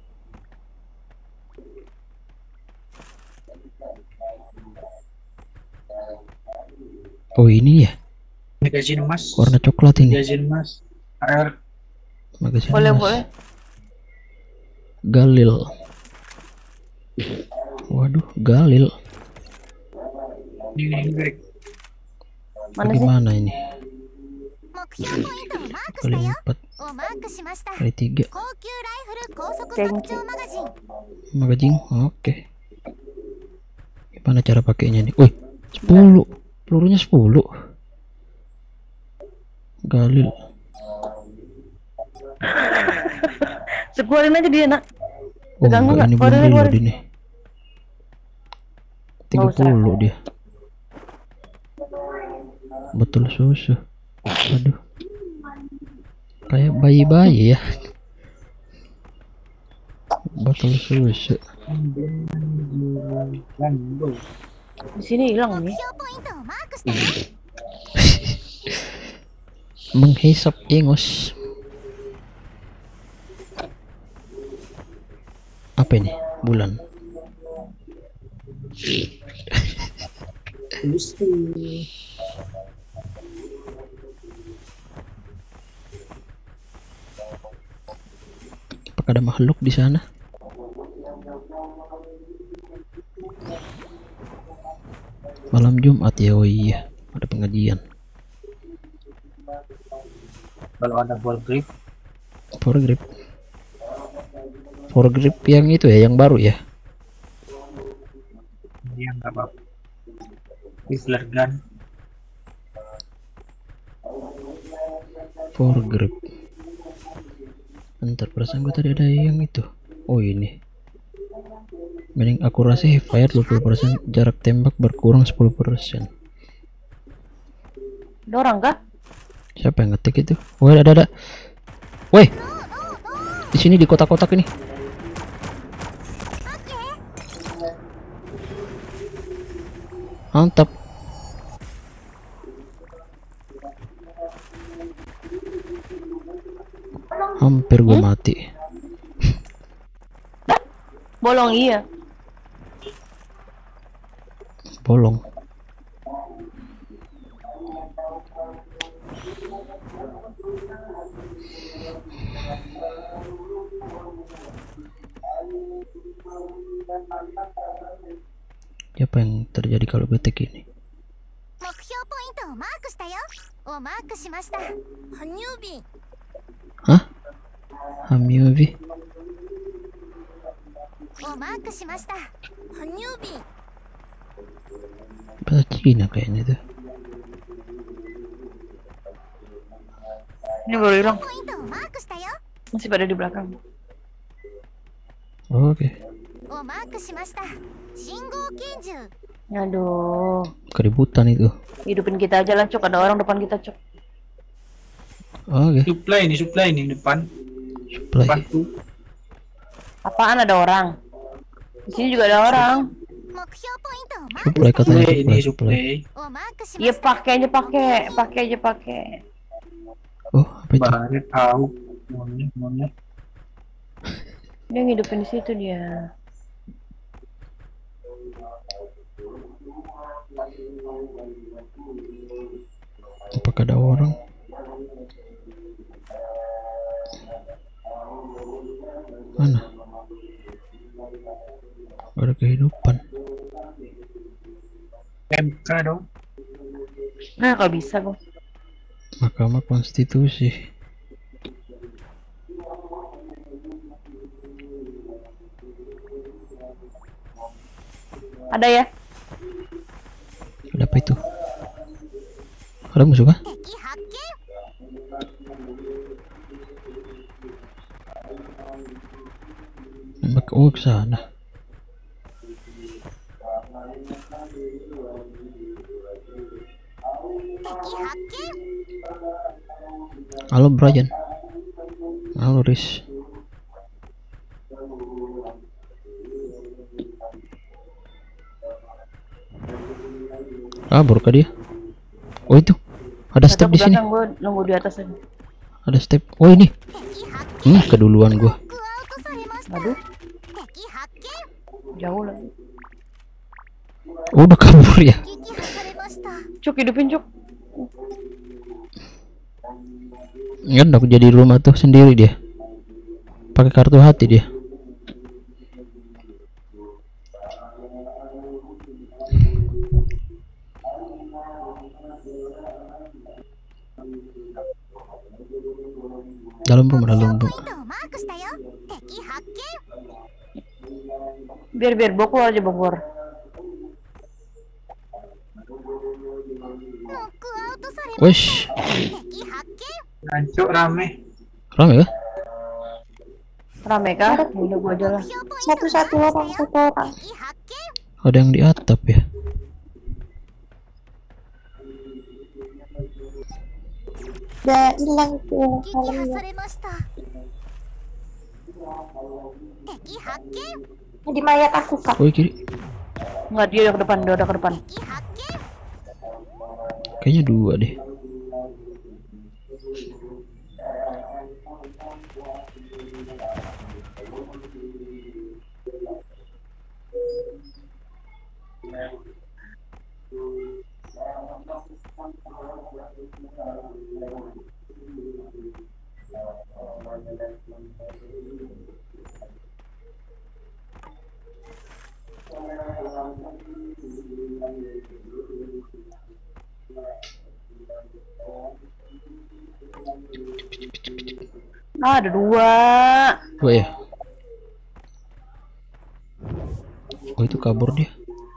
S1: Oh, ini ya.
S5: magazine emas.
S1: Warna coklat ini.
S5: Magazine emas. AR.
S1: Magazine
S3: Boleh,
S1: emas.
S3: boleh.
S1: Galil. Waduh, Galil.
S5: Ini Greg.
S3: Mana sih?
S1: Bagaimana ini?
S4: 標ポイントをマークし
S1: kali
S4: たよ
S1: 4
S4: をマークしました
S1: kali 3
S4: 高級ライフル高速拡張マガジン
S1: magazine. Oke. Gimana cara pakainya nih? Wih, 10. Pelurunya 10. Galil.
S3: Keluarin aja dia, nak.
S1: Oh,
S3: Ganggu
S1: enggak,
S3: nggak?
S1: ini belum
S3: Keluarin,
S1: reload
S3: keluarin.
S1: ini.
S3: Nggak
S1: 30 dia. Betul susu. Aduh. Kayak bayi-bayi ya. Botol susu.
S3: Di sini hilang
S4: 目
S3: nih.
S4: 標ポイントをマークしたよ
S1: Menghisap ingus. Apa ini? Bulan. Apakah ada makhluk di sana? Malam Jumat ya, oh iya, ada pengajian.
S5: Kalau ada ball grip,
S1: Foregrip yang itu ya, yang baru ya.
S5: dia nggak apa-apa. Whistler gun.
S1: Foregrip. Bentar, perasaan gue tadi ada yang itu. Oh ini. Meaning akurasi fire 20%, jarak tembak berkurang 10%.
S3: Ada orang kah?
S1: Siapa yang ngetik itu? Woi, ada. Woi. Di sini di kotak-kotak ini. Mantap. Hampir gue mati.
S3: Bolong iya.
S1: Bolong. Apa yang terjadi kalau betek ini?
S4: 目標ポイントをマークしたよをマークしました哺乳瓶
S1: Hah? Hamyubi?
S4: をマークしました哺乳瓶
S1: Bahasa Cina kayaknya tuh.
S3: Ini baru hilang.
S4: ポイントをマークしたよ
S3: Masih pada di belakang.
S1: Oke.
S4: をマークしました信号拳銃
S3: Aduh.
S1: Keributan itu.
S3: Hidupin kita aja lah, Cok. Ada orang depan kita, Cok.
S1: Oke.
S5: Supply nih depan.
S1: Supply.
S5: Depanku.
S3: Apaan ada orang? Di sini juga ada orang.
S4: 目標ポイントをマーク
S1: Supply katanya
S5: Ini
S1: supply.
S5: supply.
S4: をマークしま
S3: Iya
S4: した
S3: pakai aja pakai.
S1: Oh, apa itu?
S5: Baret tahu. Monyet.
S3: Dia ngidupin di situ dia.
S1: Apakah ada orang? Mana? Gak ada kehidupan.
S5: MK dong.
S3: Nah, kalau bisa, Bang.
S1: Mahkamah Konstitusi.
S3: Ada ya?
S1: Ada apa itu? Ada musuh kah?
S4: 敵発見
S1: Nembak ke sana.
S4: 敵発見
S1: Halo Brian. Halo Riz. Kabur kah dia? Oh itu. Ada step di sini.
S3: Gue nunggu di atas aja.
S1: Ada step. Oh ini.
S4: 敵発見
S1: Keduluan gua.
S4: クアウトされました
S3: Aduh,
S4: 敵発見
S3: jauh lagi.
S1: Oh, udah kabur ya.
S4: 撃破されました
S3: Cuk, hidupin, Cuk.
S1: Kan aku jadi rumah tuh sendiri dia. Pakai kartu hati dia. Dalam rumah, dalam
S4: ポイ
S1: rumah.
S4: ントをマークしたよ。敵発見。
S3: Biar bokor aja bokor.
S4: ノックアウトされ
S1: Wish,
S4: 敵発見。
S5: Hancur rame.
S1: rame kah?
S3: Rame kah? Udah gua aja lah.
S4: 目標ポイントを
S2: Satu
S4: マー
S2: orang
S4: クしたよ。
S2: satu orang.
S4: 敵発見。
S1: Ada yang di atap ya.
S2: Udah hilang tuh
S4: 撃破
S2: helmnya.
S4: されました。敵発見。
S2: Di mayat aku kak.
S1: Oh kiri.
S3: Enggak, dia udah ke depan, dia udah ke depan.
S4: 敵発見。
S1: Kayaknya 2 deh.
S3: Ah, ada 2.
S1: 2 ya. Oh itu kabur dia.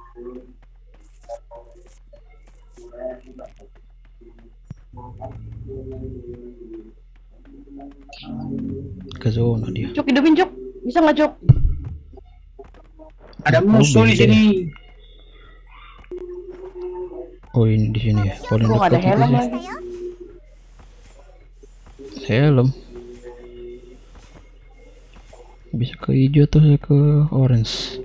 S1: Ke zona dia.
S3: Cuk, hidupin Cuk. Bisa nggak Cuk?
S5: Ada musuh di
S1: beda.
S5: sini.
S1: Oh ini di sini ya. Paling
S3: Gua nggak ada
S1: dekat itu
S3: helm
S1: sih.
S3: lagi.
S4: したよ。
S1: Helm. Bisa ke hijau atau saya ke orange.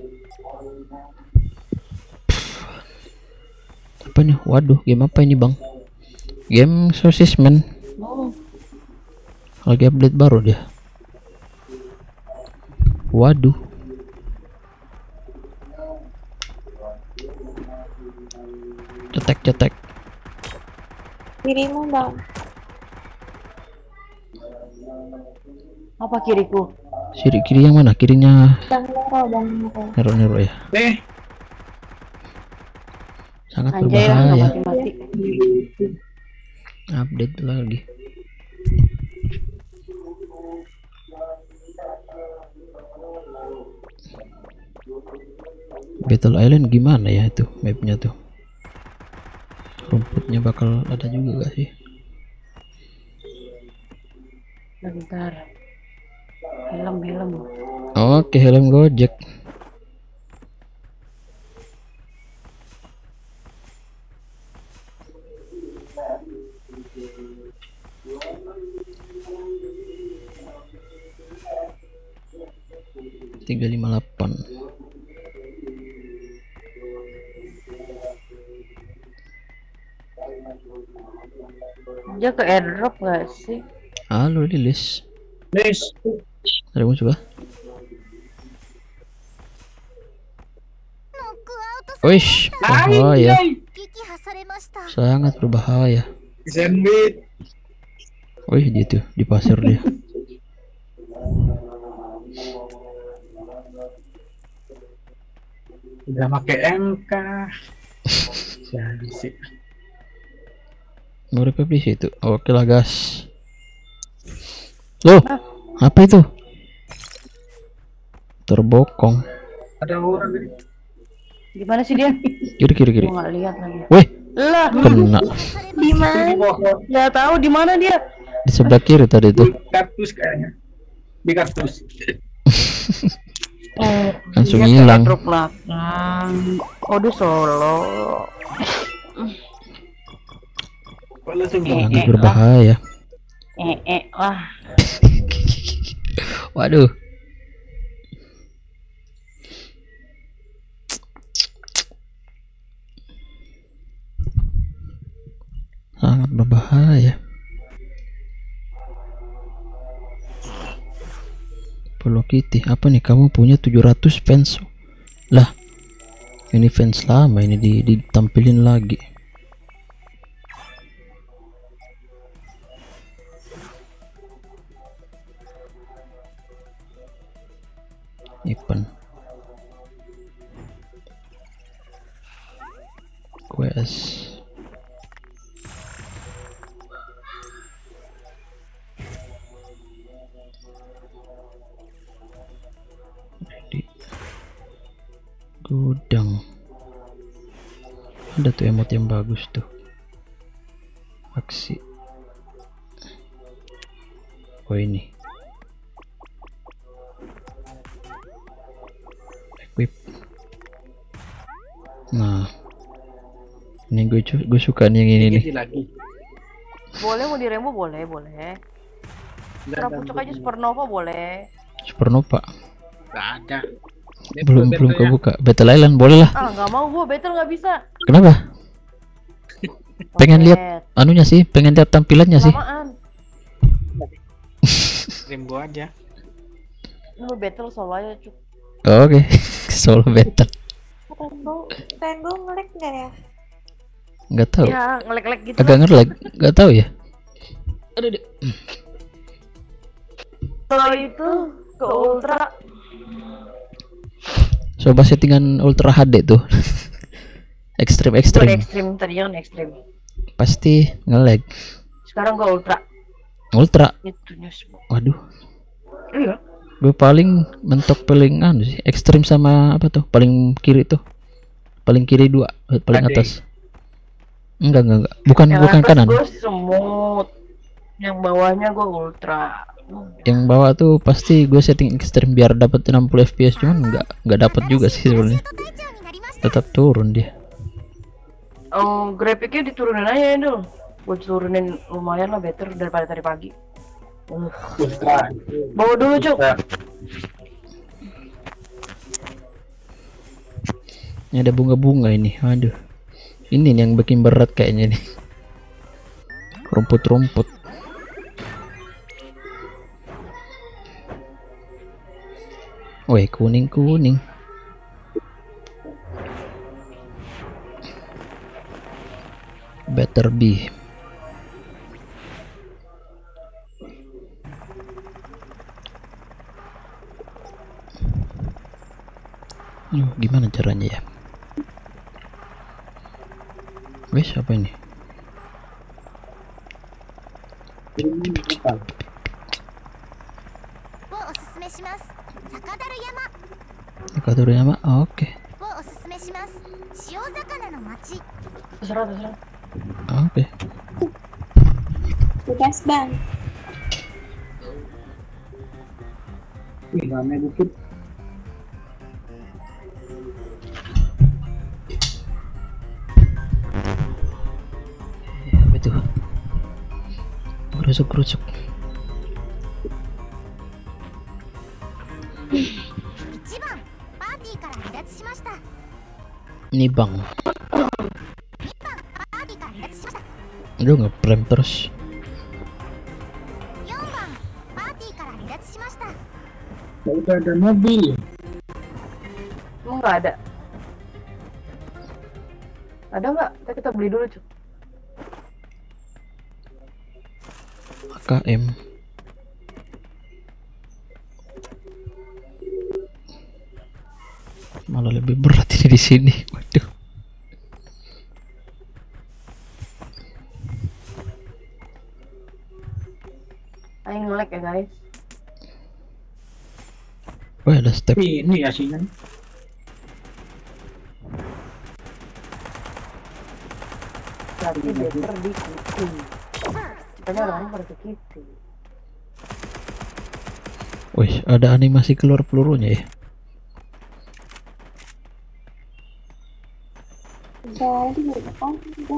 S1: Apa nih? Waduh, game apa ini bang? Game Sosisman.
S3: Oh,
S1: Lagi update baru dia. Waduh. Cetek.
S2: Kirimu bang.
S3: apa kiriku?
S1: Kiri yang mana? Kirinya
S2: Bang Nero, bang Nero.
S1: Nero ya. Sangat
S3: Anjay lah, nggak
S1: berbahaya.
S3: mati-mati.
S1: Update lagi. Battle Island gimana ya itu mapnya tuh? Rumputnya bakal ada juga gak sih?
S3: Bentar. Helm.
S1: Oke, helm Gojek. Tiga 58.
S3: Dia ke airdrop gak sih?
S1: Halo Lilis.
S5: Lilis.
S1: Ada musuh kah?
S4: ノックアウトされ
S1: Wish, bahaya.
S4: 撃破されました。
S1: Sangat berbahaya.
S5: Sandwich.
S1: Wih, dia tuh di pasir dia.
S5: Udah pakai MK. Jadi sih.
S1: Mau revive di situ. Oke lah, gas. Loh, apa itu? Terbokong.
S5: Ada orang ini.
S3: Gimana sih dia?
S1: Kiri.
S3: Gua nggak lihat lagi.
S1: Wih,
S3: Lah,
S1: kena.
S4: されま
S2: Di
S4: した。
S2: mana?
S5: Di pohon.
S3: nggak tahu di mana dia.
S1: Di sebelah kiri tadi tuh.
S5: Di kaktus kayaknya. Di kaktus.
S3: Oh,
S1: Langsung
S3: dia ke
S1: hilang.
S3: airdrop belakang. Oh, di Solo.
S5: Kok langsung
S1: Sangat berbahaya.
S3: Lah.
S1: Waduh. Sangat berbahaya. Hello Kitty, apa nih kamu punya 700 fans? Lah, ini fans lama ini ditampilin lagi. Ipan. Quest. Gudang. Ada tuh emot yang bagus tuh. Aksi. Oh ini. Equip. Nah. Ini gue suka nih yang ini nih.
S5: Lagi.
S3: Boleh mau diremo boleh, boleh. Pucuk aja Supernova boleh.
S1: Supernova.
S5: Gak ada.
S1: Belum kebuka. Battle Island boleh lah.
S3: Ah, nggak mau gua battle nggak bisa.
S1: Kenapa? Pengen lihat
S3: Oke.
S1: anunya sih, pengen lihat tampilannya sih.
S3: Lamaan.
S5: Rainbow aja.
S3: Lu battle solo aja cuk.
S1: Oke. Solo battle.
S6: Rainbow ngelag nggak ya?
S1: Nggak tahu.
S3: Ya ngelek-ngelek gitu.
S1: Agak ngelag. Nggak tahu ya.
S3: Kalau itu ke ultra.
S1: Coba settingan Ultra HD tuh. Ekstrim.
S3: Gua ekstrim tadi kan ekstrim.
S1: Pasti nge-lag.
S3: Sekarang gua ultra.
S1: Ultra.
S3: Itu semua.
S1: Waduh.
S5: Iya.
S1: Gue paling mentok paling anu sih. Ekstrim sama apa tuh? Paling kiri tuh. Paling kiri 2, paling
S5: HD.
S1: atas. Enggak. Bukan
S3: Yang
S1: kanan.
S3: Gua semut. Yang bawahnya gua ultra.
S1: Yang bawah tuh pasti gue setting ekstrim biar dapat 60 fps, cuman nggak dapat juga sih sebenarnya. Tetap turun dia.
S3: Oh, grafiknya diturunin aja dulu. Gua turunin lumayan lah better daripada tadi pagi.
S5: Ultra.
S3: Bawa dulu cuk.
S1: Ini ada bunga-bunga ini. Aduh. Ini nih yang bikin berat kayaknya nih. Rumput-rumput. Woi, kuning-kuning. Better be. Gimana caranya ya? Wes apa ini? Sakaduruyama, oke.
S3: Terserah.
S1: Oke.
S6: Tugas bang.
S5: Wih, rame bukit.
S1: Apa itu? Kerusuk. Ini bang. Aduh, ngeprem terus.
S5: Udah ada mobil.
S3: Emang nggak ada? Ada nggak? Kita beli dulu cuk.
S1: AKM. Malah lebih berat ini di sini. Waduh.
S3: Ayo nge-lag ya guys.
S1: Wah, ada step.
S5: Ini asinan.
S3: Tapi better di kitty. Katanya orang pada ke kitty.
S1: Wih, ada animasi keluar pelurunya ya.
S6: Jadi apa?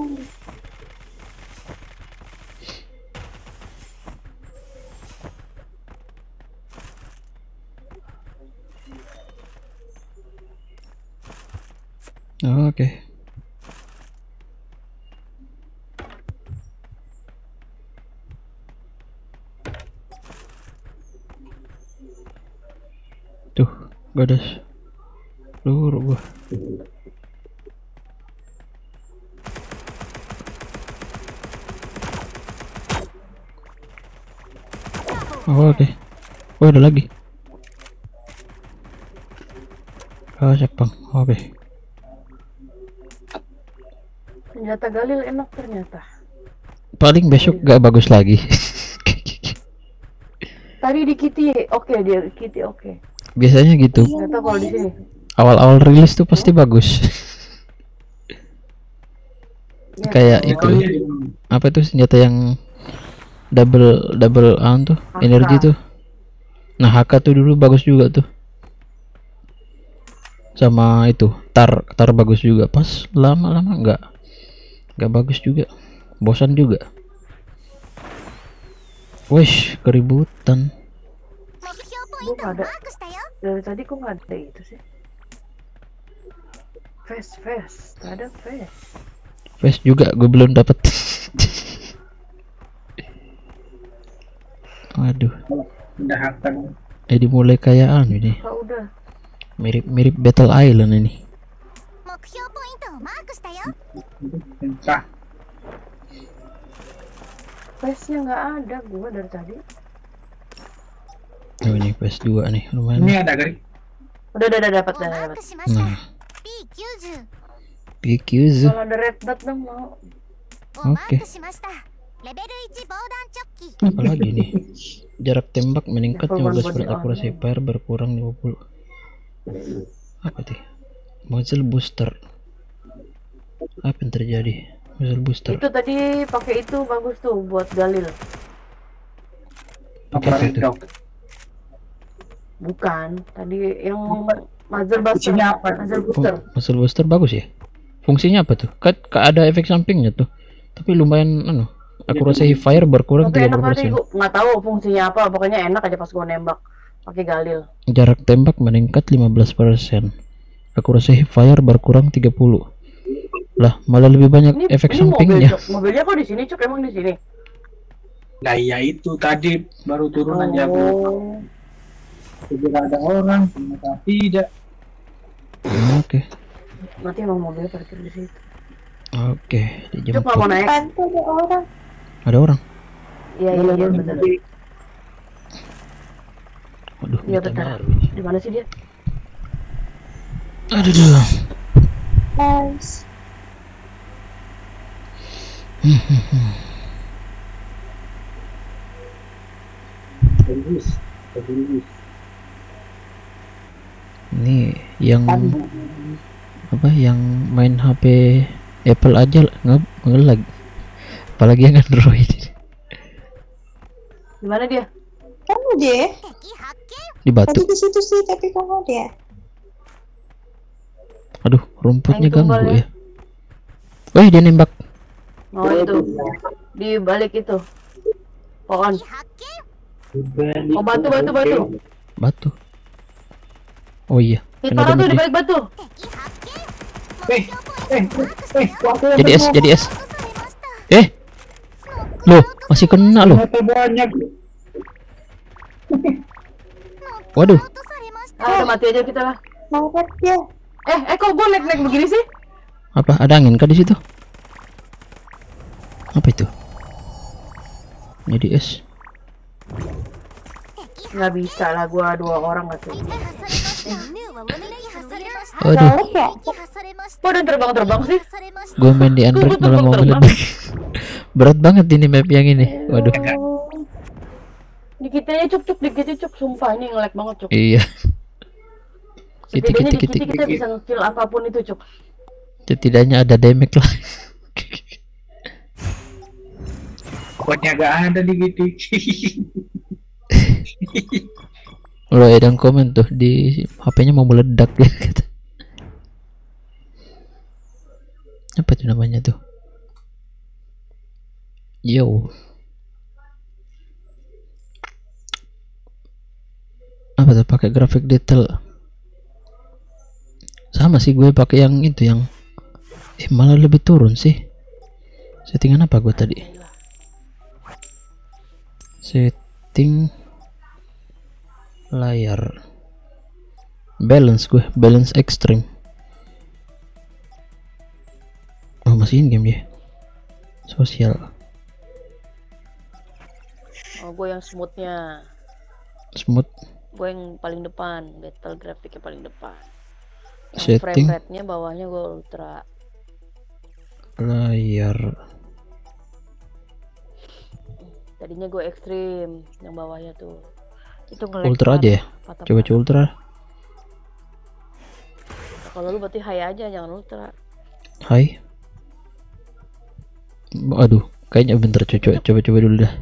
S1: Oke. Tuh, gak ada peluru gua. Oh, oke. Oh, ada lagi. Oh, Jepang. Oke.
S3: Senjata Galil enak ternyata.
S1: Paling besok gak bagus lagi.
S3: Tadi di kitty oke, dia di kitty oke.
S1: Biasanya gitu.
S3: Nggak tahu kalau di sini.
S1: Awal-awal rilis tuh pasti bagus.
S3: Ya,
S1: Kayak
S3: kalau-
S1: itu apa tuh senjata yang double tuh
S3: HK.
S1: energi tuh. Nah HK tuh dulu bagus juga tuh. Sama itu tar bagus juga. Pas lama-lama nggak bagus juga. Bosan juga. Wish keributan.
S4: 目標ポイントをマークしたよ。
S3: Dari tadi kok nggak ada itu sih? Face, nggak ada face.
S1: Face juga gue belum dapet. Waduh,
S5: Udah hakan.
S1: jadi mulai kayak anu ini.
S3: Kok udah?
S1: Mirip Battle Island ini.
S4: 目標ポイントをマークしたよ。
S5: Entah.
S3: Face-nya nggak ada gua dari tadi.
S1: Oh ini PS2 nih lumayan.
S5: Ini ada Gary.
S3: Udah dapat
S4: をマークしました。
S1: Nah,
S4: P90
S1: PQZ.
S3: Kalau ada red dot dong mau.
S4: をマークしました。レベル1防弾チョッキ。
S1: Apalagi nih? Jarak tembak meningkat
S3: Level
S1: 15%
S3: one
S1: akurasi
S3: body
S1: fire berkurang 50. Apa tuh? Muzzle booster. Apa yang terjadi? Muzzle booster.
S3: Itu tadi pakai itu bagus tuh buat Galil.
S1: Pakai apa itu?
S5: Dok.
S3: Bukan, tadi yang muzzle buster.
S5: Fungsinya apa?
S3: Muzzle booster.
S1: Muzzle booster bagus ya? Fungsinya apa tuh? Kan ada efek sampingnya tuh. Tapi lumayan akurasi fire berkurang
S3: Tapi enak tadi
S1: 30%.
S3: gua nggak tahu fungsinya apa, pokoknya enak aja pas gua nembak pakai Galil.
S1: Jarak tembak meningkat 15%. Akurasi fire berkurang 30. Lah, malah lebih banyak efek sampingnya.
S3: Mobilnya kok di sini, Cuk? Emang di sini?
S5: Nah iya itu tadi baru turun aja Bu.
S3: Oh.
S5: Kira ada orang, ternyata tidak.
S1: Oke.
S3: Nanti emang mobilnya parkir di situ.
S1: Oke,
S3: Cuk nggak mau
S1: dijemput.
S3: naik?
S6: Bantu ada orang.
S1: Ada orang.
S3: Iya betul.
S1: Waduh,
S3: Iya
S1: mita
S3: betul.
S1: baru.
S3: Di mana sih dia?
S1: Aduh.
S6: Nice.
S5: Bagus. Bagus.
S1: Ini yang apa yang main HP Apple aja ngelag. Apalagi yang Android.
S3: Di mana dia?
S6: Kamu dia?
S4: 敵発見。
S1: Di batu.
S6: Tadi di situ sih, tapi kamu dia.
S1: Aduh, rumputnya
S3: Yang tumbal
S1: ganggu
S3: ya.
S1: ya. Wih, dia nembak.
S3: Oh itu di balik itu. Pohon.
S4: 敵発見。
S3: Oh batu.
S1: Batu. Oh iya.
S3: Hit
S1: Kena
S3: parah tuh di
S1: damage dia.
S3: balik batu.
S4: 敵発見。
S5: Waktu yang
S1: Jadi S, jadi S.
S4: 落とされました。
S1: Loh, masih kena loh.
S5: ternyata banyak.
S1: Waduh.
S4: 落とされました。
S3: Ah, udah mati aja kita lah.
S6: Mangkat dia.
S3: Kok gue lag begini sih?
S1: Apa? Ada angin kah di situ? Apa itu? Jadi S.
S3: Nggak bisa lah, gua 2 orang nggak tuh.
S4: 撃破されました。ヌーは胸に挟されました。
S1: Waduh,
S6: Galak ya?
S4: 撃破されました。
S3: Kok udah terbang sih?
S4: されました。
S1: gue main di Android malah mau meledak. Berat banget ini map yang ini. Waduh.
S3: Dikit aja cuk, sumpah ini nge-lag banget cuk.
S1: Iya.
S3: Setidaknya
S1: Kitik.
S3: dikit kita bisa nge-kill apapun itu cuk.
S1: Setidaknya ada damage lah.
S5: Pokoknya gak ada di gitu.
S1: Lo ada yang komen tuh di HP-nya mau meledak ya. Kata. Apa itu namanya tuh? Yo. Apa tuh pakai grafik detail? Sama sih gue pakai yang itu yang malah lebih turun sih. Settingan apa gue tadi? Setting layar. Balance gue, balance extreme. Oh, masih in game ya. Sosial.
S3: Oh, gue yang smoothnya.
S1: Smooth.
S3: Gue yang paling depan, battle grafiknya paling depan.
S1: Setting
S3: Frame rate-nya bawahnya gue ultra.
S1: layar.
S3: Tadinya gue ekstrim, yang bawahnya tuh. Itu nge-lag
S1: Ultra aja ya.
S3: parah, patah
S1: Coba
S3: parah.
S1: ultra.
S3: Kalau lu berarti high aja, jangan ultra.
S1: Hai. Aduh, kayaknya bentar coba dulu dah.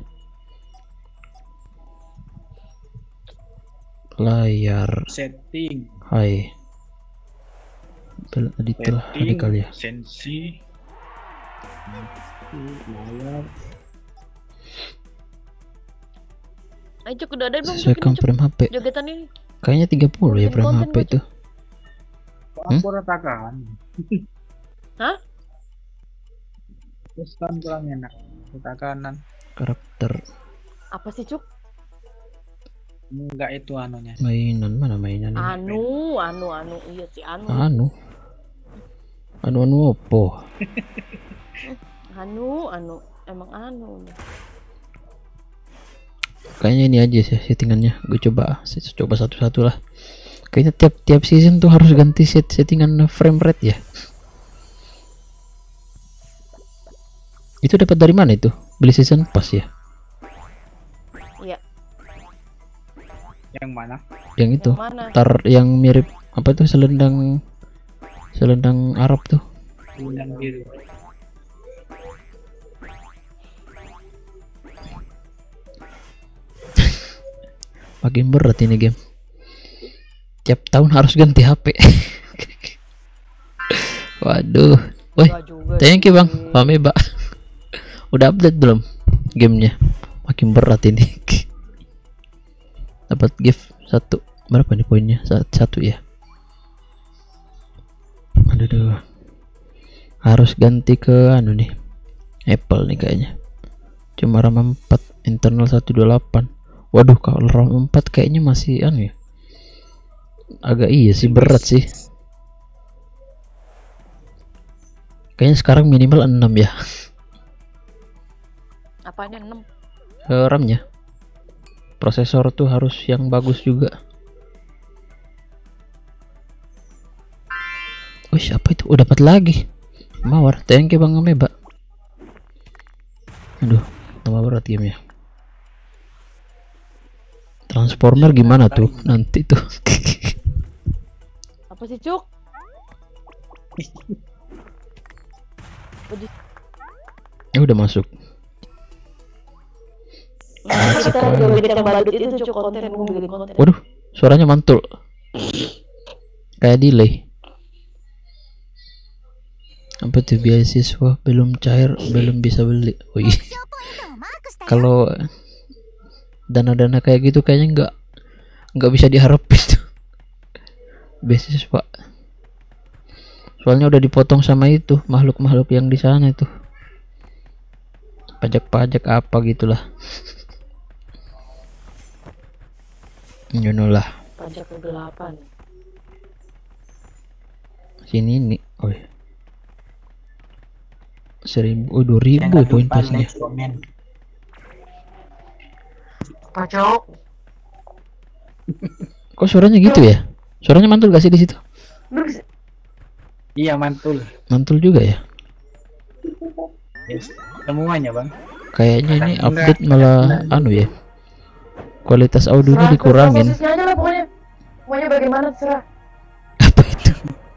S1: Layar.
S5: Setting.
S1: Hai. Detail ada kali ya.
S5: Sensi. Layar.
S3: Ayo Cuk, udah ada belum?
S1: Sesuaikan frame HP.
S3: Jogetan ini.
S1: Kayaknya 30 ya frame
S3: Konten
S1: HP
S3: gua,
S1: itu.
S5: Aku ratakan.
S3: Hah?
S5: Terus kan kurang enak. Ratakan.
S1: Karakter
S3: Apa sih Cuk?
S5: Enggak itu anunya.
S1: mainan mana mainan ini?
S3: Anu. Iya sih anu.
S1: Anu opo?
S3: Anu. Emang anu.
S1: Kayaknya ini aja sih settingannya. Gue coba satu-satu lah. Kayaknya tiap season tuh harus ganti settingan frame rate ya. Itu dapat dari mana itu? Beli season pass ya?
S3: Iya.
S5: Yang mana?
S1: Yang itu.
S3: Yang mana?
S1: Tar yang mirip apa tuh selendang Arab tuh.
S5: Yang biru.
S1: Makin berat ini game. Tiap tahun harus ganti HP. Waduh. Woi, thank you bang, Pameba. Udah update belum gamenya? Makin berat ini. Dapat gift 1. Berapa nih poinnya? 1 ya. Aduh. Harus ganti ke anu nih. Apple nih kayaknya. Cuma RAM 4, internal 128. Waduh, kalau RAM 4 kayaknya masih anu ya. Agak iya sih, berat sih. Kayaknya sekarang minimal 6 ya.
S3: Apanya 6?
S1: RAM-nya. Prosesor tuh harus yang bagus juga. Wih, apa itu? Oh, dapat lagi. Mawar, thank you Bang Ameba. Aduh, tambah berat gamenya. Transformer gimana tuh nanti tuh?
S3: Apa sih Cuk?
S1: Ya udah masuk.
S3: Kita lagi yang badut itu Cuk, konten mau bikin konten.
S1: Waduh, suaranya mantul. Kayak delay. Apa tuh beasiswa belum cair, belum bisa beli. Oh iya. Kalau dana-dana kayak gitu kayaknya nggak bisa diharapin tuh. Beasiswa. Soalnya udah dipotong sama itu makhluk-makhluk yang di sana itu. Pajak-pajak apa gitulah. Lah.
S3: Pajak kegelapan.
S1: Sini nih. Oh. 1000, 2000 poin pasnya.
S3: Pajak.
S1: Kok suaranya gitu ya? Suaranya mantul gak sih di situ?
S5: Iya, mantul.
S1: Mantul juga ya?
S5: Yes. Semuanya, Bang.
S1: Kayaknya ini update malah anu ya. Kualitas audionya dikurangin.
S3: Prosesnya aja lah pokoknya. Pokoknya bagaimana terserah.
S1: Apa itu?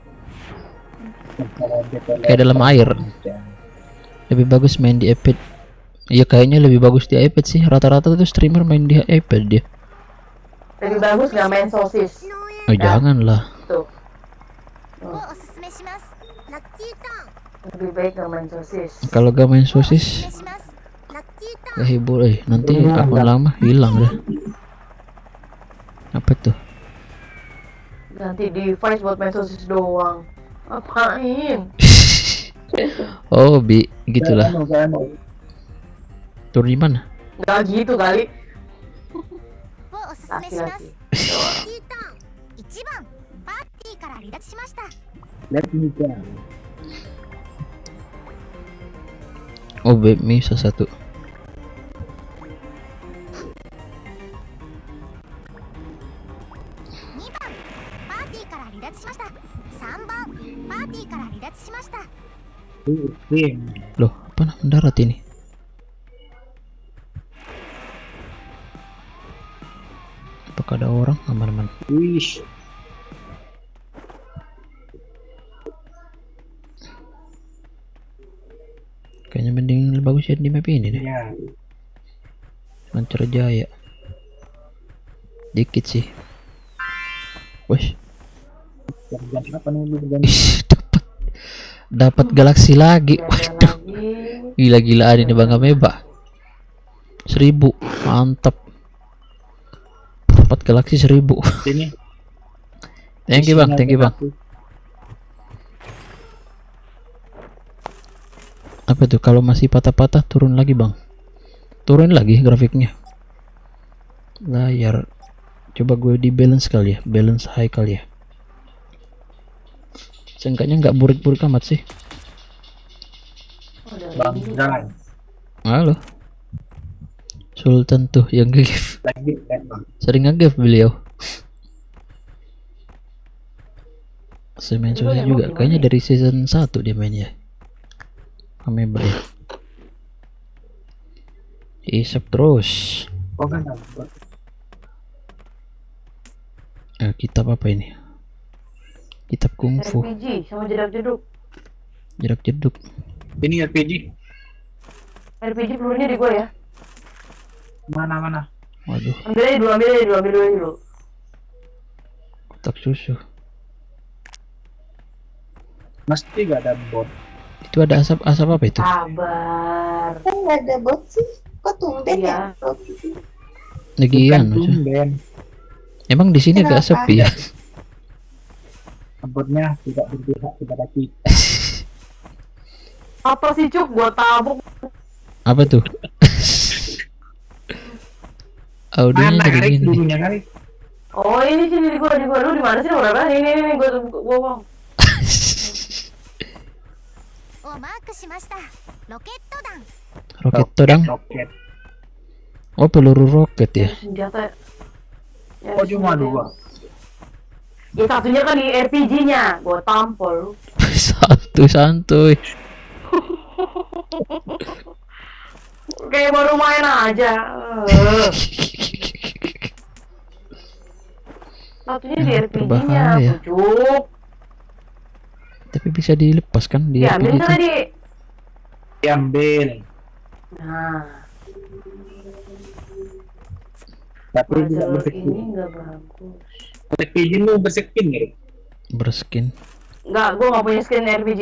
S1: Kayak dalam air. Lebih bagus main di iPad. Iya kayaknya lebih bagus di iPad sih. Rata-rata tuh streamer main di iPad dia.
S3: Lebih bagus nggak main sosis.
S1: Oh janganlah.
S3: Tuh. Lebih baik nggak main sosis.
S1: Kalau gak main sosis gak hibur nanti akun lama hilang dah. Apa tuh?
S3: Ganti device buat main sosis doang. Apain?
S1: Oh gitulah. Turun di mana?
S3: Nggak gitu kali. Laki-laki.
S5: Let me go.
S1: Oh baby satu. Loh, apa nah mendarat ini? Apakah ada orang? Aman-aman.
S5: Wish.
S1: bagus ya di map ini deh.
S5: Ya.
S1: Lancar Jaya. Dikit sih. Wes.
S5: Jam apa nih lu jam?
S1: Dapat galaksi lagi.
S3: Ada
S1: Waduh.
S3: lagi.
S1: Gila-gilaan ini Bang Ameba. 1000. Mantap. Dapat galaksi 1000.
S5: Sini.
S1: Thank you Bang, thank you Bang. Apa tuh kalau masih patah-patah turun lagi Bang? Turun lagi grafiknya. Layar coba gue di balance kali ya, balance high kali ya. Seenggaknya nggak burik-burik amat sih.
S5: Bang, jalan.
S1: Halo. Sultan tuh yang nge-give.
S5: Lagi Bang.
S1: Sering nge-give beliau. Saya main susah juga, kayaknya dari season 1 dia mainnya. Ameba ya. Isap terus.
S5: Oh kan.
S1: Kitab apa ini? Kitab kungfu.
S3: RPG sama jedak-jeduk.
S1: Jarak jeduk.
S5: Ini RPG.
S3: RPG pelurunya di gua ya.
S5: Mana?
S1: Waduh,
S3: Ambil aja dulu.
S1: kotak susu.
S5: Mesti gak ada bot.
S1: Itu ada asap apa itu?
S3: Sabar.
S6: Kan nggak ada bot sih. Kok tumben
S3: Iya.
S6: ya?
S1: Legian
S5: Bukan
S1: maksudnya.
S5: tumben.
S1: Emang di sini agak
S6: Kenapa?
S1: sepi ya?
S5: Botnya tidak berpihak kepada kita.
S3: Apa sih Cuk? Gua tabuk.
S1: Apa tuh? Audionya
S5: Mana
S1: jadi
S5: Karik
S1: gini.
S5: dulunya Karik?
S3: Oh ini sini di gua. Lu di mana sih? Udah ini gua.
S4: をマークしました。ロケット弾。
S1: Roket dong.
S5: Roket.
S1: Oh peluru roket ya.
S3: Senjata. Ya,
S5: Oh cuma
S3: senjata.
S5: 2.
S3: Ya satunya kan di RPG-nya. Gua tampol.
S1: Santuy.
S3: Kayak baru main aja. Satunya di RPG-nya,
S1: berbahaya.
S3: pucuk.
S1: Tapi bisa dilepas kan di
S3: Ya,
S1: RPG
S3: ambil
S1: itu?
S3: tadi.
S5: Diambil.
S3: Nah,
S5: Tapi tidak
S3: jalur
S5: berskin.
S3: ini nggak bagus.
S5: RPG lu berskin Karik?
S1: Berskin.
S3: Nggak, gua nggak punya skin RPG.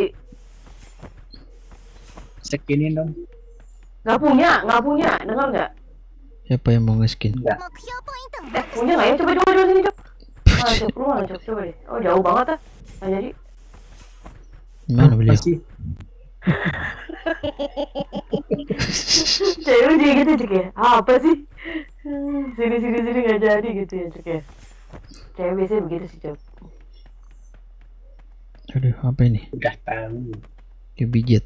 S5: Skinin dong.
S3: Nggak punya. Dengar nggak?
S1: Siapa yang mau nge-skin?
S4: 目標ポイントをマーク
S3: Punya nggak ya? Coba sini, Cok. Ah, Cok, lu mana, Cok? Coba deh. Oh, jauh banget ah. Nggak jadi.
S1: Gimana beliau?
S5: Masih.
S3: Cewek lu jadi gitu, Cok ya? Apa sih? Sini nggak jadi gitu ya, Cok ya? Cewek biasanya begitu sih, Cok.
S1: Aduh, apa ini?
S5: Udah tahu.
S1: Kebijet.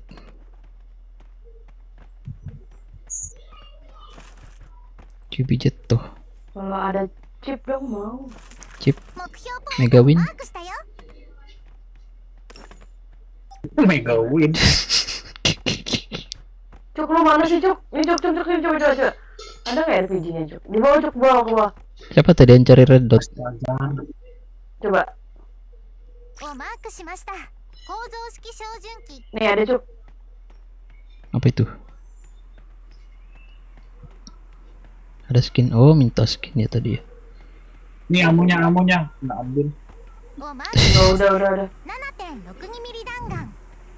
S1: Kebijet tuh.
S3: Kalau ada chip dong mau.
S4: 目標ポイン
S1: Mega
S4: トを
S1: Win.
S4: マークしたよ。
S5: Mega Win.
S3: Cok, lu mana sih, Cok? Ini Cok, coba. Ada nggak RPG-nya, Cok? Di bawah, Cok, bawah, ke bawah.
S1: Siapa tadi yang cari red dot?
S5: Astaga.
S3: Coba.
S4: をマークしました。構造式照準器。
S3: Nih ada, Cok.
S1: Apa itu? Ada skin. Oh, minta skin ya tadi ya.
S5: Ini amunya. Nggak ambil.
S4: をマークし
S3: Oh, udah.
S4: 7.62ミリ弾丸。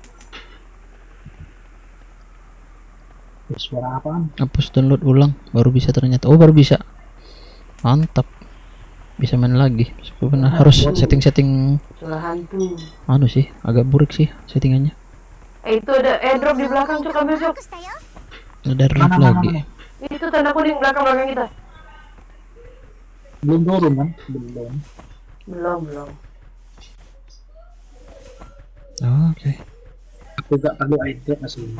S5: Suara apaan?
S1: Hapus download ulang. Baru bisa ternyata. Oh, baru bisa. Mantap. Bisa main lagi. Sebenarnya harus setting-setting.
S3: Suara hantu.
S1: Anu sih, agak burik sih settingannya.
S3: Itu ada airdrop di belakang, Cok, ambil,
S4: マー
S3: Cok.
S4: クしたよ。
S1: Ada ref lagi.
S3: Itu tanda kuning belakang kita.
S5: Belum turun kan? Belum.
S3: Belum.
S1: Oh, oke.
S5: Aku gak perlu item aslinya.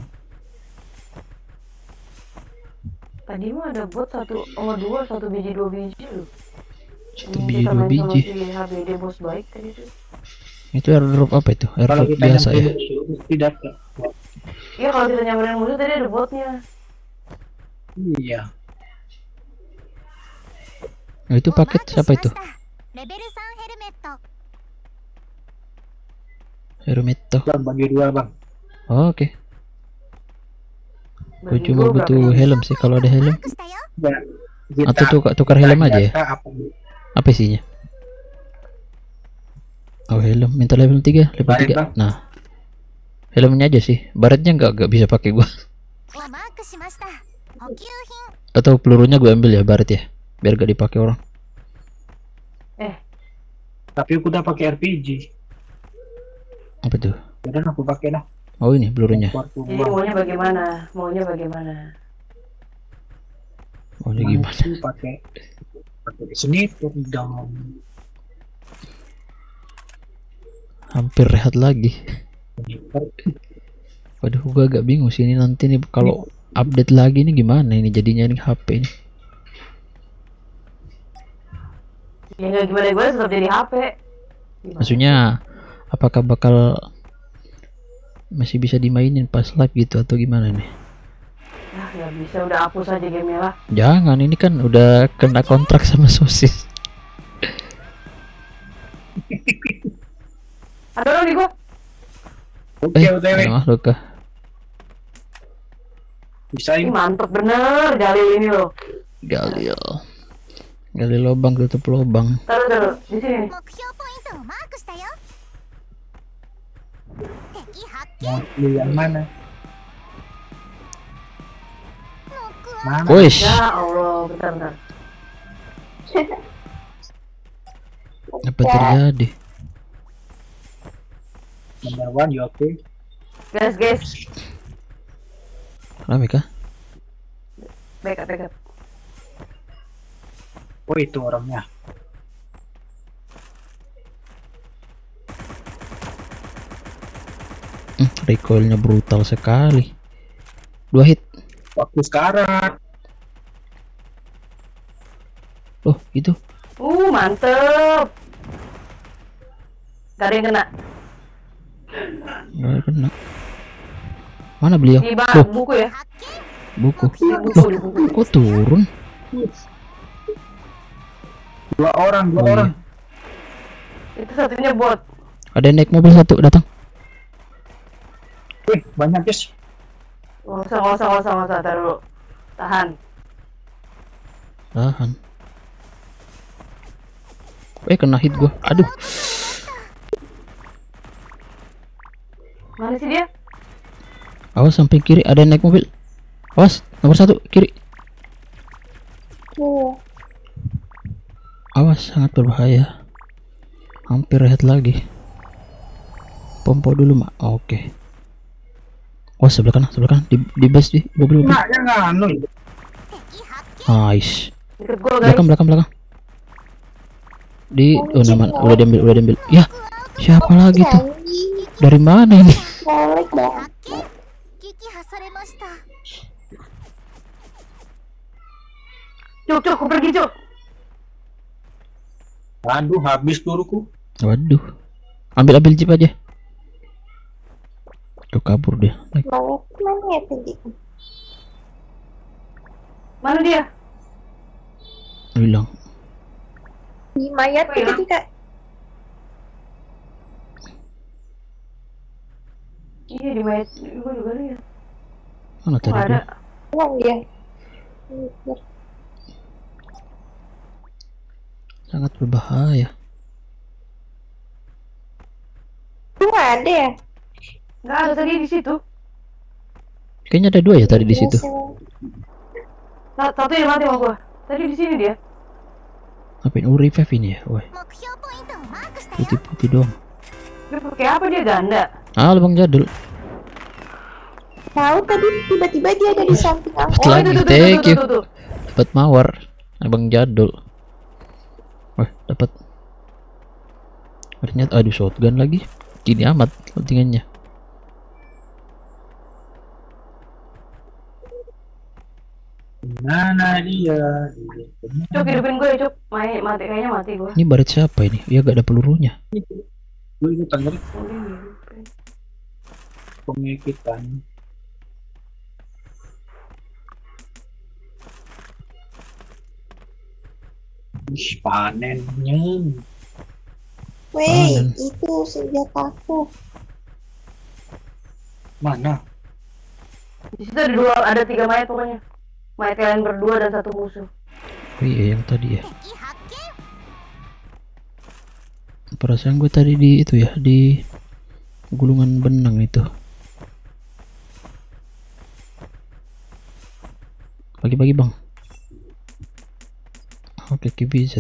S3: Tadi mah ada bot 1 sama 2, 1 biji 2 biji loh.
S1: Satu
S3: Ini
S1: biji
S3: kita
S1: dua
S3: main sama
S1: biji.
S3: si HBD bos baik tadi tuh.
S1: Itu airdrop apa itu?
S5: Kalau
S1: Airdrop
S5: kita
S1: biasa ya.
S5: mesti dapat.
S3: Iya, kalau kita nyamperin musuh tadi ada botnya.
S5: Iya.
S1: Nah, itu
S4: をマー
S1: paket
S4: クし
S1: siapa
S4: ま
S1: itu?
S4: した。レベル3ヘルメット。
S1: Herometo.
S5: Bang, bagi 2 bang.
S1: Oh, oke. Gue cuma butuh helm sih kalau ada helm.
S4: クしたよ。
S5: Ya, kita,
S1: Atau tukar helm aja ya?
S5: data apa?
S1: Apa isinya? Oh helm, minta level 3, level
S5: Baret,
S1: 3.
S5: Bang.
S1: Nah, helmnya aja sih. Baretnya nggak bisa pakai gua.
S4: をマークしました。補給品。
S1: Atau pelurunya gue ambil ya baret ya, biar gak dipakai orang.
S5: Tapi aku udah pakai RPG.
S1: Apa tuh?
S5: Udah aku pakai lah.
S1: Oh ini pelurunya.
S5: Waktu
S3: Jadi maunya bagaimana? Maunya bagaimana?
S1: Oh ini gimana?
S5: pakai sniper dong.
S1: Hampir rehat lagi. Waduh, gue agak bingung sih ini nanti nih kalau update lagi nih gimana ini jadinya ini HP ini.
S3: Ya nggak gimana tetap jadi HP. Gimana?
S1: Maksudnya apakah bakal masih bisa dimainin pas live gitu atau gimana nih?
S3: Ah, nggak bisa, udah hapus aja gamenya lah.
S1: Jangan, ini kan udah kena kontrak sama sosis.
S3: Ada orang di gua.
S5: Oke, OTW.
S1: ada makhluk kah?
S5: Bisa
S3: Ini
S5: ini.
S3: mantep bener Galil ini loh.
S1: Gali lubang tutup lubang.
S3: Taruh di sini.
S4: 目標ポイントをマークしたよ。敵発見。
S5: Mau pilih yang mana?
S4: 僕は
S5: Mana?
S1: Wish.
S3: Ya Allah, bentar.
S1: Apa terjadi?
S5: Number one, you okay?
S3: Guys.
S1: Rame kah?
S3: Backup.
S5: Oh itu orangnya.
S1: Recoilnya brutal sekali. 2 hit.
S5: Waktu sekarang.
S1: Oh itu.
S3: Mantep. Gak ada yang kena.
S1: Nggak kena. Mana beliau?
S3: Di
S1: Tuh,
S3: buku ya.
S4: 発見。
S1: buku.
S3: Di buku.
S1: Kok turun?
S5: Dua orang.
S1: Oh, iya.
S3: Itu satunya bot.
S1: Ada yang naik mobil satu datang.
S5: Banyak guys.
S3: Nggak usah. Taruh. Tahan.
S1: Kena hit gua. Aduh.
S3: Mana sih dia?
S1: Awas sampai kiri ada yang naik mobil. Awas, nomor 1 kiri.
S6: Tuh.
S1: Awas, sangat berbahaya. Hampir rehat lagi. Pompo dulu, Mak. Oke. Oh, sebelah kanan. Di base di mobil.
S5: Nah, jangan anu.
S4: 敵発見。
S1: Nice.
S3: Deket gua guys.
S1: Belakang. Di nama udah diambil. Ya, siapa lagi tuh? Dari mana ini?
S6: Balik dong.
S4: 発見。撃破されました。
S3: Cuk, aku pergi cuk.
S5: Aduh, habis turuku.
S1: Waduh. Ambil jeep aja. Tuh kabur dia. Naik.
S6: Mana ya tadi?
S3: Mana dia?
S1: Hilang.
S6: Di mayat
S3: Oh, iya.
S6: tadi kak.
S3: Iya di mayat. Gua juga lihat.
S1: Mana tadi
S3: Ada.
S1: dia?
S6: Uang dia.
S1: Sangat berbahaya.
S6: Tuh nggak ada ya?
S3: Nggak ada tadi di situ.
S1: Kayaknya ada 2 ya tadi di situ.
S3: Satu yang mati sama gua. Tadi di sini dia.
S1: Ngapain revive ini ya? Woi,
S4: 目標ポイントをマークしたよ。
S1: putih-putih doang.
S3: Dia pakai apa dia ganda?
S1: Bang Jadul.
S6: Tahu tadi tiba-tiba dia ada di samping aku.
S1: Dapat lagi,
S3: itu,
S1: thank you.
S3: tuh.
S1: Dapat mawar. Abang Jadul. Wah, dapat. Ternyata aduh shotgun lagi. Gini amat pentingannya.
S5: Mana dia?
S3: Cuk, hidupin gue cuk. Mati kayaknya mati gue.
S1: Ini baret siapa ini? Ya gak ada pelurunya.
S5: Gue ikutan dari pengikitan. Ih, panennya.
S6: Weh,
S1: Panen.
S6: itu senjataku.
S5: Mana?
S3: Di situ ada dua, ada 3 mayat pokoknya. Mayat kalian berdua dan 1 musuh.
S1: Oh iya yang tadi ya.
S4: 敵発見
S1: Perasaan gue tadi di itu ya, di gulungan benang itu. Bagi-bagi bang. Oke, KBZ.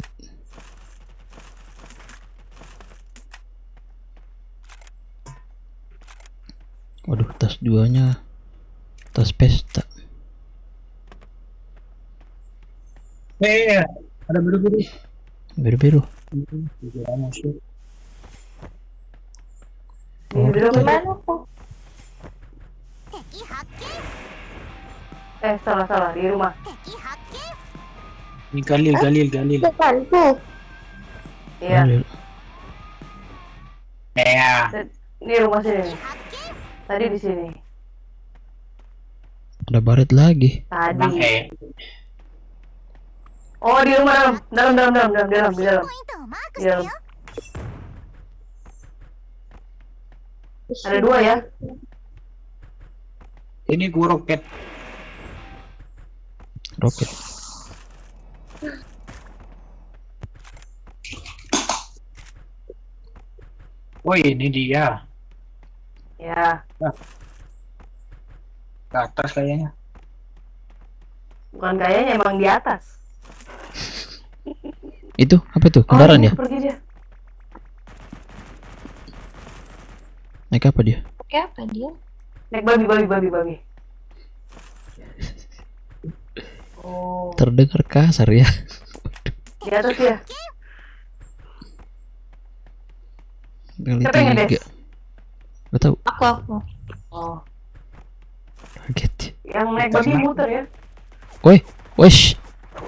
S1: Waduh, tas 2-nya tas pesta.
S5: Ada biru-biru.
S1: Biru-biru.
S3: Ini bilang apa?
S6: Gimana kok?
S4: 敵発見
S3: Salah, di rumah.
S4: 敵発見
S5: Ini Galil.
S6: Depanku.
S3: Iya,
S1: Galil.
S5: Ya.
S3: di rumah sini.
S4: 発見
S3: Tadi di sini.
S1: Ada baret lagi.
S5: Bang
S3: Tadi. Oh, di rumah dalam.
S4: ポイントをマークしたよ
S3: Ada 2 ya.
S5: Ini gua roket.
S1: Roket.
S5: Woi, ini dia.
S3: Ya,
S5: Ke atas kayaknya.
S3: bukan kayaknya emang di atas.
S1: Itu apa tuh? Kendaraan
S3: ini
S1: ya?
S3: Pergi dia.
S1: Naik apa dia?
S6: Oke, apa dia?
S3: Naik babi. Oh,
S1: Terdengar kasar ya.
S3: di atas ya.
S1: Kali
S3: Siapa yang
S1: 3.
S3: ngedes?
S1: Gak tau.
S6: Aku.
S3: Oh,
S1: Kaget.
S3: yang naik babi muter ya.
S1: Woi, wesh.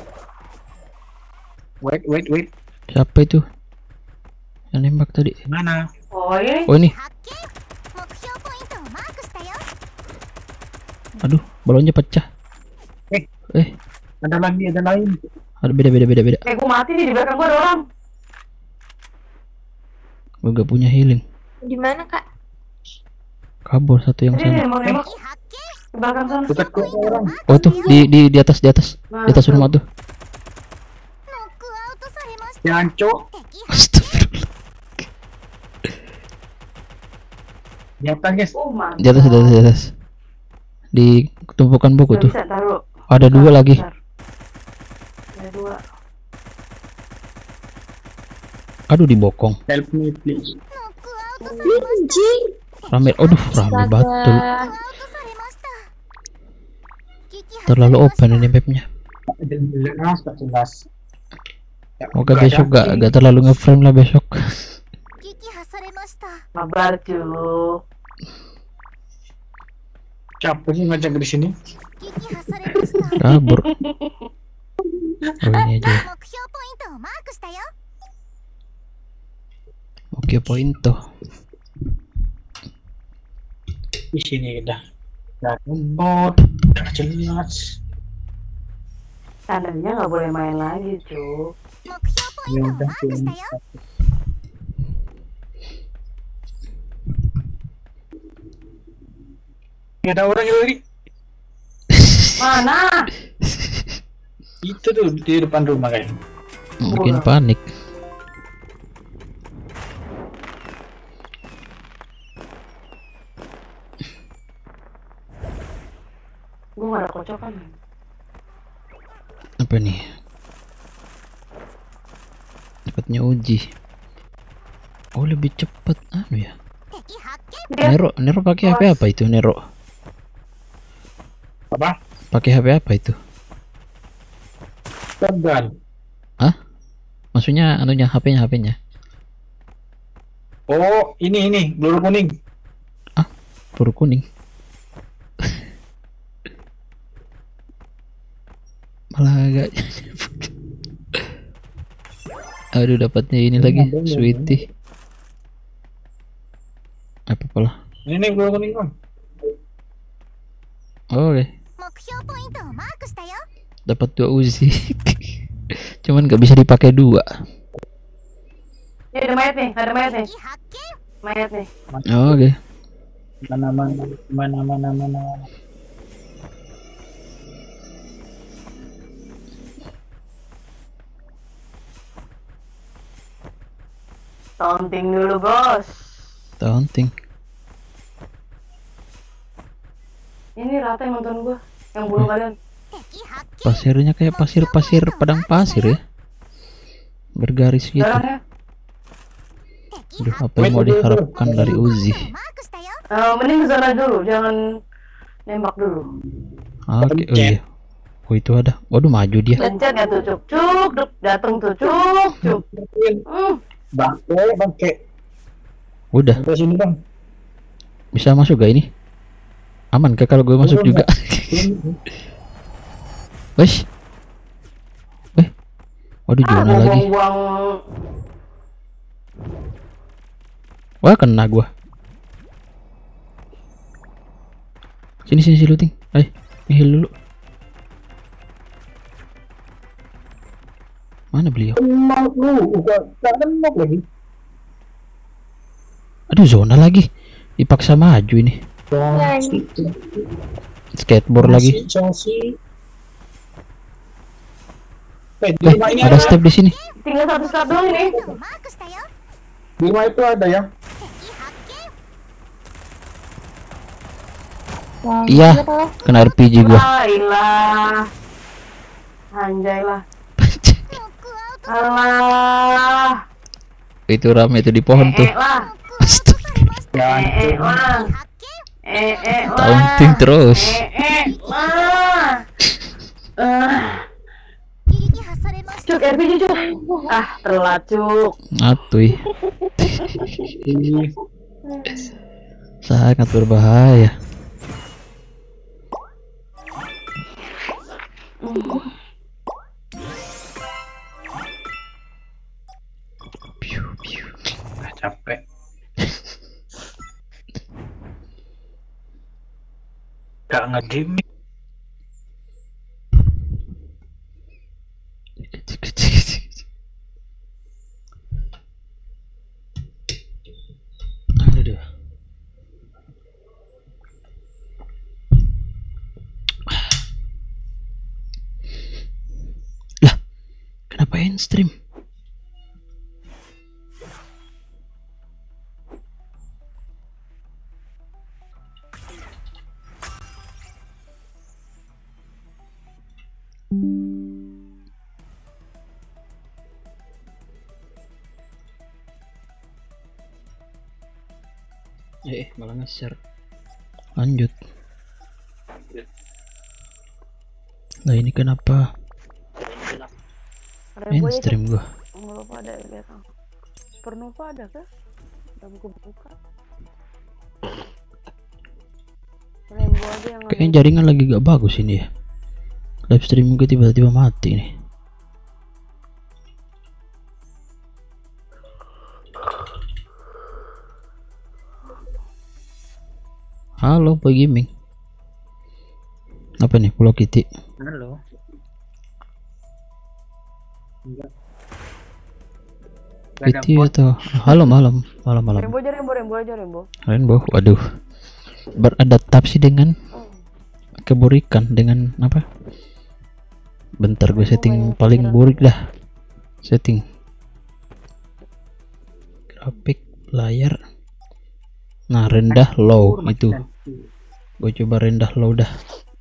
S5: Wait.
S1: Siapa itu? Yang nembak tadi.
S5: Mana?
S3: Oh, ini.
S1: Oh ini.
S4: 発見目標ポイントをマークしたよ
S1: Aduh, balonnya pecah.
S5: Ada lain.
S1: Ada beda.
S3: Gue mati nih, di belakang gue ada orang.
S1: Gue gak punya healing.
S6: Di mana, Kak?
S1: Kabur satu yang
S3: Ini
S1: sana.
S3: mau nembak
S4: 敵発見
S3: di belakang sana.
S5: Dekat ke orang.
S1: Oh tuh di atas.
S3: Nah,
S1: Di atas rumah tuh.
S4: ノックアウトされました
S5: Jangan cok.
S4: 敵
S1: Astagfirullah.
S5: Di atas guys.
S3: Oh, mantap.
S1: Di atas. Di tumpukan buku
S3: Nggak
S1: tuh.
S3: bisa, taruh.
S1: Ada 2 lagi.
S3: Bentar. Ada 2.
S1: Aduh, dibokong.
S5: Help me please.
S4: ノックアウトされまし
S6: Anjing.
S1: Rame. Aduh, rame batul.
S4: たアウトされました撃破され
S1: Terlalu
S4: ました
S1: open ini mapnya.
S5: Jelas, tak jelas. Ya,
S1: Moga
S5: nggak
S1: besok
S5: ada.
S1: gak terlalu nge-frame lah besok.
S4: 撃破されました
S3: Kabar cu.
S5: Siapa sih ngajak di sini?
S4: 撃破されました
S1: Kabur. Oh ini aja.
S4: 目標ポイントをマークしたよ
S1: Oke, pointo.
S5: Di sini udah. Bot, udah jelas.
S3: Tandanya nggak boleh main lagi cu.
S4: 目標ポイントをマークしたよ
S5: Ini ada orang lagi.
S3: Mana?
S5: Itu tuh di depan rumah kayaknya.
S1: Mungkin panik.
S3: Gue nggak ada kocokan.
S1: Apa nih? Cepatnya uji. Oh, lebih cepat anu ya.
S4: 敵発見
S3: Dia
S1: Nero pakai HP apa itu, Nero?
S5: Apa?
S1: Pakai HP apa itu?
S5: Shotgun.
S1: Maksudnya anunya HP-nya.
S5: Oh, ini peluru kuning.
S1: Peluru kuning. Malah agak. Aduh, dapatnya ini lagi, sweetie. Apa-apalah.
S5: Ini peluru kuning kan.
S1: Oke.
S4: 目標ポイントをマークしたよ
S1: Dapat 2 Uzi. Cuman nggak bisa dipakai 2.
S3: ada mayat nih,
S4: 敵発見
S3: mayat nih.
S1: Oke.
S5: Mana.
S3: Taunting dulu bos.
S1: Taunting.
S3: Ini rata yang nonton gua, yang bunuh kalian.
S1: Pasirnya kayak pasir padang pasir ya. Bergaris gitu.
S3: Darahnya.
S1: Aduh, apa yang mau diharapkan dari Uzi?
S3: Mending ke sana dulu, jangan nembak dulu.
S1: Oke, oh iya. Oh itu ada. Waduh, maju dia.
S3: Pencet ya tuh cuk, datang tuh cuk.
S5: Bangke.
S1: Udah.
S5: Sampai sini bang.
S1: Bisa masuk gak ini? Aman kah kalau gue masuk juga? Wes. Waduh, Jona lagi.
S3: Buang-buang.
S1: Wah, kena gua. Sini looting. Heal dulu. Mana beliau?
S5: Mau lu, gak nembak lagi.
S1: Aduh, zona lagi. Dipaksa maju ini. Skateboard lagi. Ada step di sini.
S3: Tinggal satu step doang ini.
S5: Bima itu ada ya?
S1: Iya, kena RPG gua.
S3: Ilah. Anjay lah. Alah.
S1: Itu rame itu di pohon tuh.
S3: Lah. Lah.
S1: Taunting terus.
S3: Lah. Cuk, RPG cuk. Telat cuk.
S1: Atuy. Sangat berbahaya.
S5: Capek. Gak nge-game.
S1: Aduh. Lah, kenapa end stream? Malah nge-share. Lanjut. Nah ini kenapa mainstream gua?
S3: Supernova ada lihat. Supernova ada kah? Udah buka. Rainbow aja yang
S1: Kayaknya jaringan lagi gak bagus ini ya. Live stream gue tiba-tiba mati nih. Halo Boy Gaming. Apa nih Pulau Kitty?
S5: Halo. Enggak.
S1: Kitty atau halo malam.
S3: Rainbow aja
S1: Rainbow. Waduh. Beradaptasi dengan keburikan dengan apa? Bentar gue setting paling burik dah. Setting grafik layar. Nah, rendah low itu. Gue coba rendah low dah.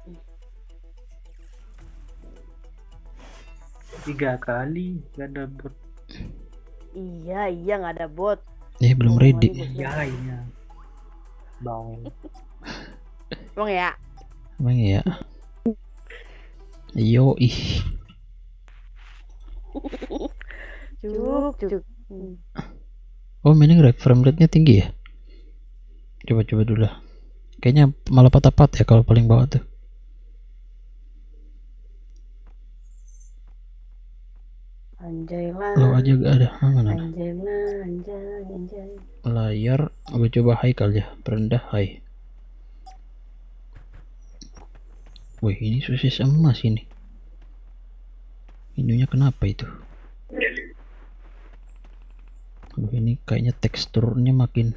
S5: 3 kali gak ada bot.
S3: Iya nggak ada bot.
S1: Belum ready.
S5: Iya. Bang.
S3: Bang ya.
S1: Emang ya. Yo ih.
S3: Cuk.
S1: Oh, mainnya frame rate-nya tinggi ya? Coba dulu lah. Kayaknya malah patah-patah ya kalau paling bawah tuh.
S3: Anjay lah.
S1: Low aja gak ada. Mana?
S3: Anjay.
S1: Layar gue coba high kali ya. Rendah high. Wih, ini sosis emas ini. Ininya kenapa itu? Aduh, ini kayaknya teksturnya makin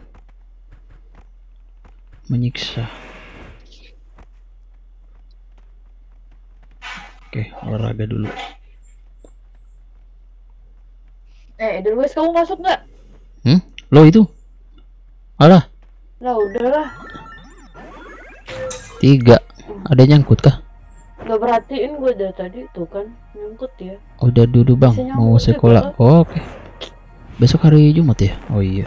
S1: menyiksa. Oke, olahraga dulu.
S3: Edelweiss kamu masuk nggak?
S1: Lo itu. Alah,
S3: Lah udahlah.
S1: 3. Ada nyangkut kah?
S3: Gak perhatiin gue dari tadi tuh kan nyangkut ya.
S1: Udah duduk bang,
S3: Bisa
S1: mau
S3: nyambung
S1: sekolah.
S3: juga.
S1: Oh, oke. Besok hari Jumat ya? Oh iya.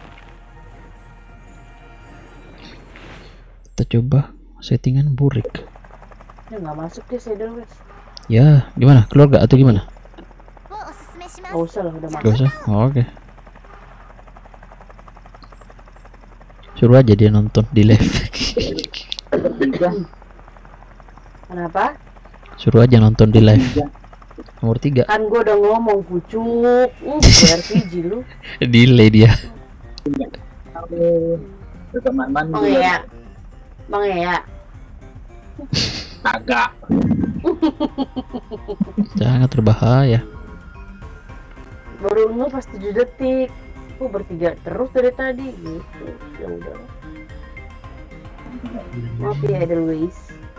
S1: Kita coba settingan burik.
S3: Ya nggak masuk deh saddle wes.
S1: Ya, gimana? Keluarga atau gimana?
S4: をおすすめしま
S3: Gak
S4: す
S3: usah lah udah
S1: Gak
S3: masuk.
S1: usah. Oh, oke. Suruh aja dia nonton di live.
S3: Kenapa?
S1: Suruh aja nonton di live. Nomor 3.
S3: Kan gue udah ngomong pucuk. Gue RPG lu.
S1: Delay dia.
S5: Teman-teman
S3: Bang ya. Bang ya.
S5: agak
S1: Sangat berbahaya.
S3: Baru pas 7 detik. Gue bertiga terus dari tadi gitu. Ya udah. Maaf ya Edelweiss.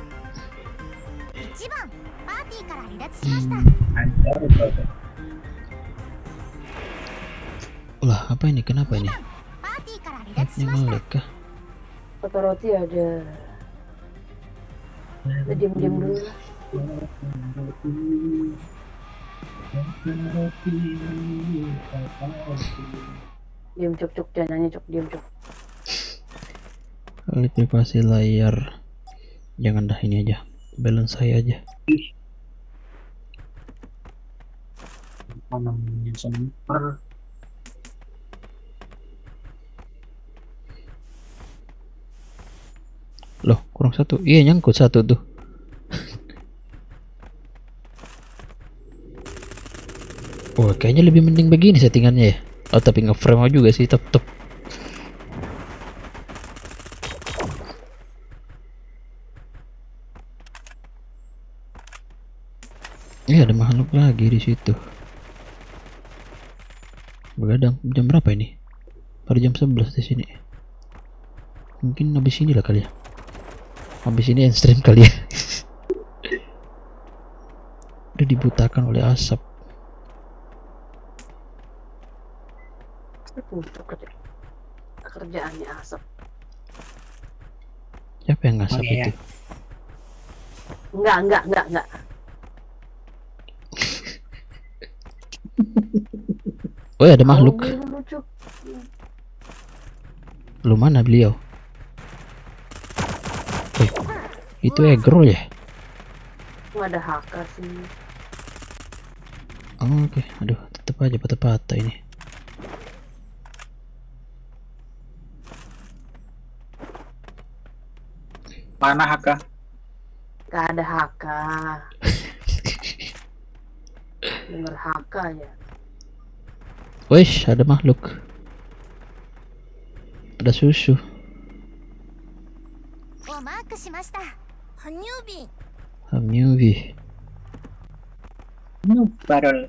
S4: 1番パーティーから離脱しました
S5: hancur itu.
S1: Ulah, apa ini? Kenapa ini?
S4: パーティーから離脱
S1: Ini
S4: しました
S1: ngelag kah?
S3: Kata roti ada. Udah diam-diam dulu lah. Diam cok jangan nyanyi cok, diam cok.
S1: Kali privasi layar. Jangan dah, ini aja. Balance saya aja.
S5: Mana namanya sniper.
S1: Loh, kurang 1. Iya, nyangkut 1 tuh. Oh, kayaknya lebih mending begini settingannya ya. Oh, tapi ngeframe juga sih, tetep. Iya, ada makhluk lagi di situ. Begadang. Jam berapa ini? Baru jam 11 di sini. Mungkin habis ini lah kali ya. Habis ini end stream kali ya. Udah dibutakan oleh asap.
S3: Kerjaannya asap.
S1: Siapa yang ngasap
S5: Oh, iya.
S1: itu?
S3: Enggak.
S1: Oh ya, ada makhluk.
S3: Kalau lucu.
S1: Lu mana beliau? Itu Egro ya?
S3: Nggak ada HK sih.
S1: Oh, oke. Aduh, tetep aja patah-patah ini.
S5: Mana Haka?
S3: Nggak ada HK. Dengar HK ya.
S1: Wih, ada makhluk. Ada susu.
S4: をマークしました哺乳瓶
S1: Hamyubi.
S5: Barrel.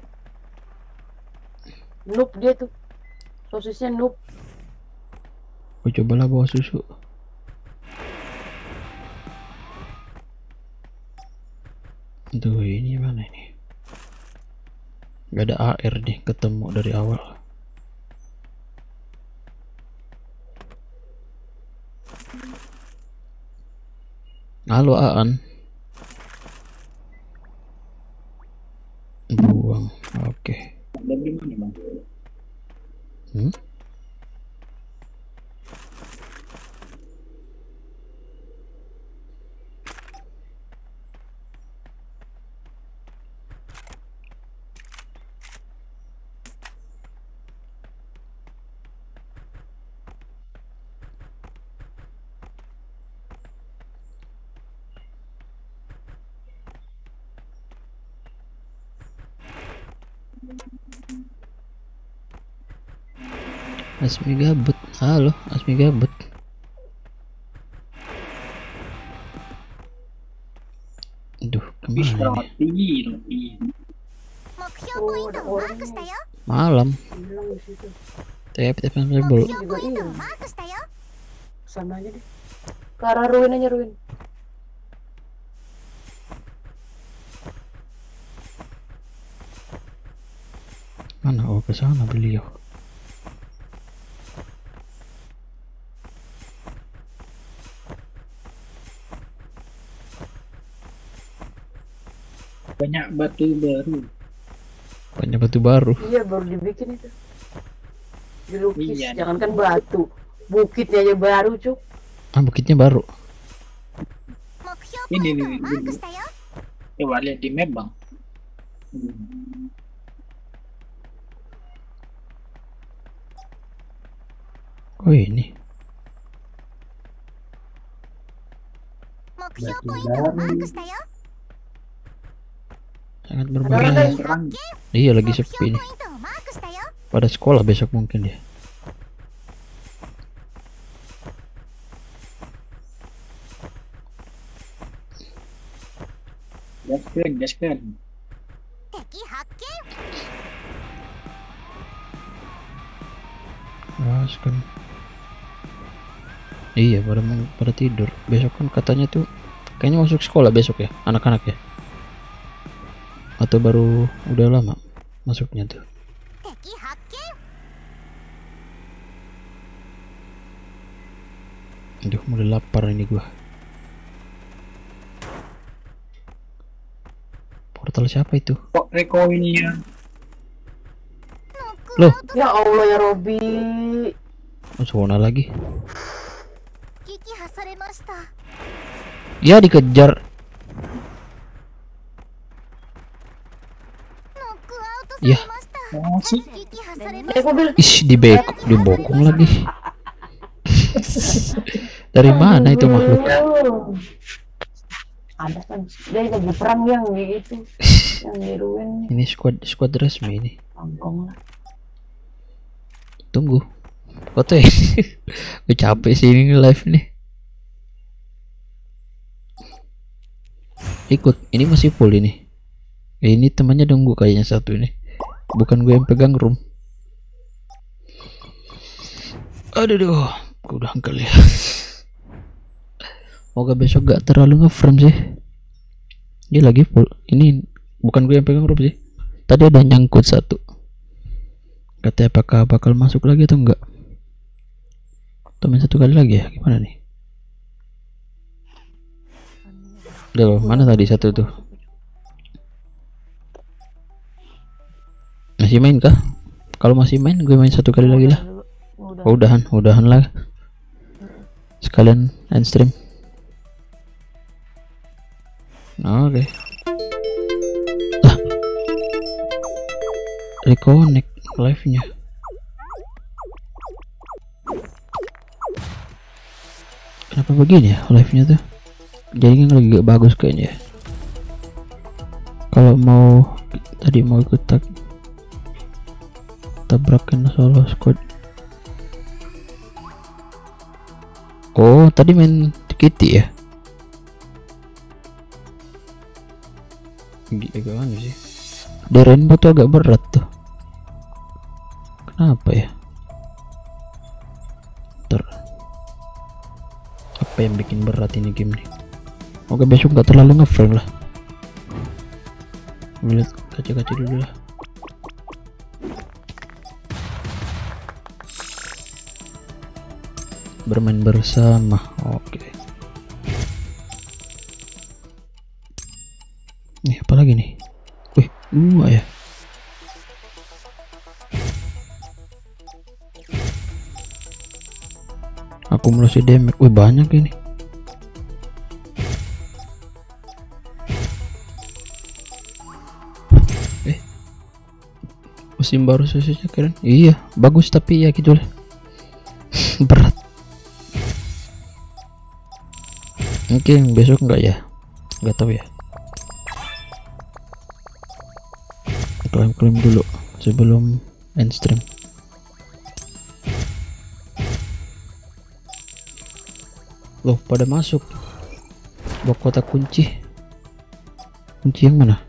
S3: Noob dia tuh. Sosisnya noob.
S1: Oh, cobalah bawa susu. Tuh, ini mana ini? Gak ada AR nih, ketemu dari awal. Halo Aan. Buang. Oke.
S5: Ada di mana, Bang?
S1: Hmm? Asmi gabut. Halo, Asmi gabut. Aduh,
S5: Ih,
S1: kemana nih?
S5: roti.
S4: 目標ポイントをマークしたよ
S1: Malam.
S3: Hilang di situ.
S1: TF
S4: 目
S1: Rebel.
S4: 標ポイントをマークしたよ
S3: Sana aja deh. Ke arah ruin aja ruin.
S1: Mana? Oh, ke sana beliau.
S5: Banyak batu baru.
S1: Banyak batu baru.
S3: Iya baru dibikin itu. Dilukis,
S5: Iya.
S3: jangankan batu, bukitnya aja baru cuk.
S1: Ah, bukitnya baru.
S4: 目標ポイントをマークしたよ。
S5: Coba lihat di map bang.
S1: Oh ini.
S4: 目標ポイントをマークしたよ。
S1: Sangat
S3: Ada orang
S1: berbahaya.
S3: guys.
S5: Serang.
S1: Iya lagi
S4: 目標
S1: sepi
S4: ポイン
S1: nih.
S4: トをマークしたよ。
S1: Pada sekolah besok mungkin dia.
S5: Gaskan, gaskan.
S4: 敵発見。
S1: Keras kan. Iya pada tidur. Besok kan katanya tuh kayaknya masuk sekolah besok ya anak-anak ya. Atau baru udah lama masuknya tuh.
S4: 敵発見。
S1: Aduh mulai lapar ini gua. Portal siapa itu?
S5: Kok recoilnya?
S1: Loh,
S3: Ya Allah ya Robi.
S1: oh, zona lagi.
S4: 撃破されました。
S1: Ya dikejar.
S4: ノックアウトさ
S1: Ya.
S4: れました。
S5: Masih
S4: 撃破されました。
S3: Mobil.
S1: Ish dibokong lagi. Dari mana itu makhluk?
S3: Ada kan dia lagi perang yang gitu, yang niruin
S1: Ini squad resmi ini.
S3: kampung lah.
S1: Tunggu. Foto ya. Gue capek sih ini live nih. Ikut. Ini masih full ini. Ini temannya nunggu kayaknya satu ini. Bukan gue yang pegang room. Aduh. Gue udah angkel ya. Moga besok gak terlalu ngeframe sih. Dia lagi full. Ini bukan gue yang pegang room sih. Tadi ada nyangkut satu. Katanya apakah bakal masuk lagi atau enggak? Atau main satu kali lagi ya? Gimana nih? Udah loh, mana tadi satu tuh? Masih main kah? Kalau masih main, gue main satu kali lagi lah.
S3: Udah.
S1: Oh, udahan lah. Sekalian end stream. Oke. Lah. Reconnect live-nya. Kenapa begini ya live-nya tuh? Jadi lagi gak bagus kayaknya. Kalau mau tadi mau ikut tabrakan solo squad. Oh, tadi main Kitty ya? Gimana sih? Di Rainbow tuh agak berat tuh. Kenapa ya? Ntar. Apa yang bikin berat ini game nih? Oke, besok nggak terlalu ngeframe lah. Lihat kaca-kaca dulu lah. Bermain bersama. Oke. Nih apa lagi nih? Wih, dua ya. Akumulasi damage. Wih, banyak ini. Musim baru sosisnya keren. Iya, bagus tapi ya gitu lah. Berat. Mungkin besok enggak ya? Enggak tahu ya. Klaim dulu sebelum end stream. Loh, pada masuk. Bawa kotak kunci. Kunci yang mana?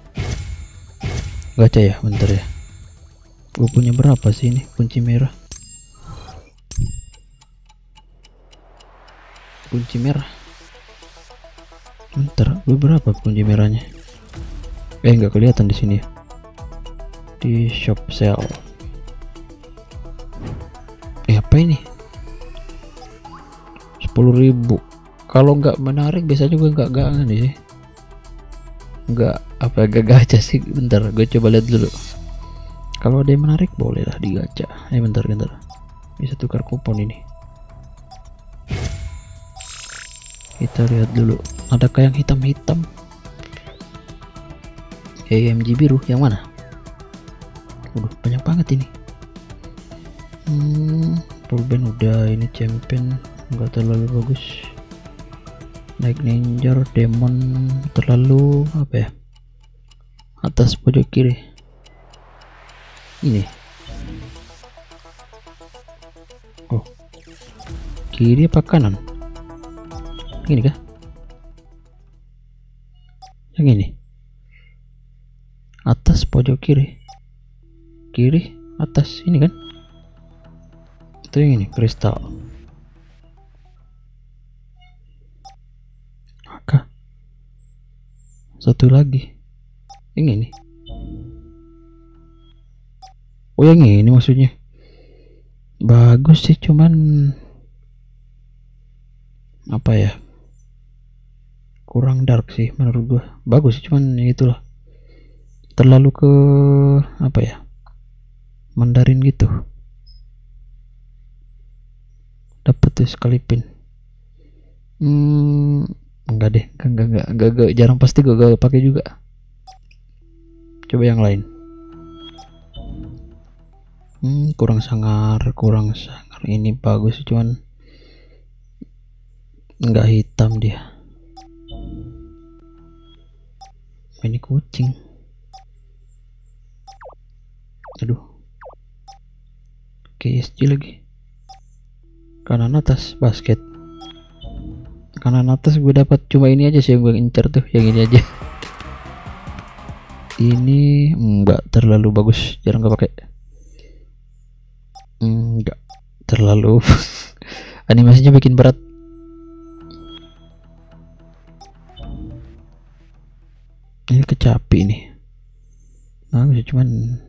S1: Gacha ya, bentar ya. Gue punya berapa sih ini kunci merah? Kunci merah. Bentar, gue berapa kunci merahnya? Nggak kelihatan di sini ya. Di shop sale. Apa ini? 10.000. Kalau nggak menarik biasanya gue nggak sih. Enggak apa gak gacha sih. Bentar gue coba lihat dulu. Kalau ada yang menarik boleh lah digacha. Bentar bisa tukar kupon ini. Kita lihat dulu, adakah yang hitam-hitam? AMG biru yang mana? Waduh, banyak banget ini. Full band udah, ini champion nggak terlalu bagus. Naik ninja, demon terlalu apa ya? Atas pojok kiri. Ini. Oh. Kiri apa kanan? Ini kah? Yang ini. Atas pojok kiri. Kiri, atas ini kan? Itu yang ini, kristal. Maka satu lagi. Yang ini. Oh, yang ini maksudnya. Bagus sih, cuman apa ya? Kurang dark sih menurut gua. Bagus sih, cuman itulah. Terlalu ke apa ya? Mandarin gitu. Dapat tuh sekali pin. Enggak deh, enggak, jarang pasti gue pakai juga. Coba yang lain. Kurang sangar. Ini bagus cuman enggak hitam dia. Ini kucing. Aduh. KSG lagi. Kanan atas basket. Kanan atas gue dapat cuma ini aja sih yang gue incer tuh, yang ini aja. Ini enggak terlalu bagus, jarang gue pakai. Enggak terlalu animasinya bikin berat. Ini kecapi nih. Bagus cuman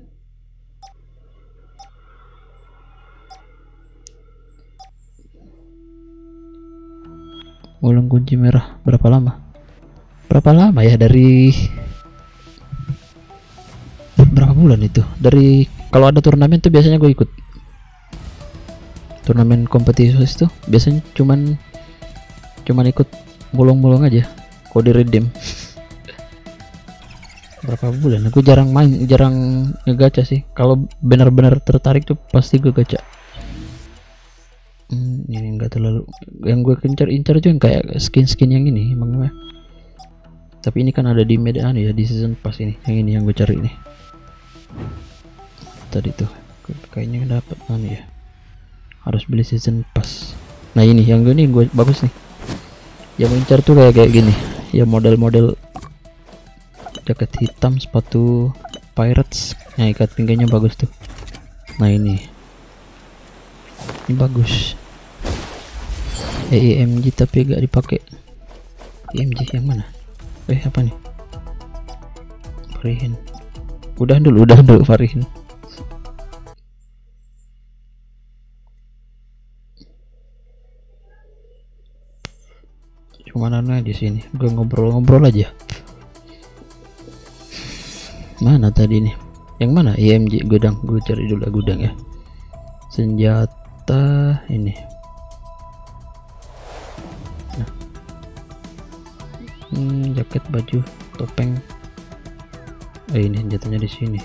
S1: ulang kunci merah berapa lama ya, dari berapa bulan itu, dari kalau ada turnamen tuh biasanya gue ikut turnamen kompetisi itu, biasanya cuman ikut bolong-bolong aja, kode redeem. Berapa bulan aku jarang ngegacha sih. Kalau benar-benar tertarik tuh pasti gue gacha. Ini enggak terlalu, yang gue incar tuh yang kayak skin yang ini emang. Tapi ini kan ada di medan ya, di season pass ini. Yang ini yang gue cari nih. Tadi tuh kayaknya dapat ya. Harus beli season pass. Nah ini yang gue bagus nih. Yang gue incar tuh kayak gini. Ya model-model jaket hitam, sepatu pirates, yang ikat pinggangnya bagus tuh. Nah ini bagus. AMG tapi gak dipakai. AMG yang mana? Apa nih? Farihin. Udah dulu Farihin. Cuma di sini. Gue ngobrol aja. Mana tadi nih? Yang mana? IMG gudang. Gue cari dulu gudang ya. Senjata ini. Nah. Jaket, baju, topeng. Ini senjatanya di sini.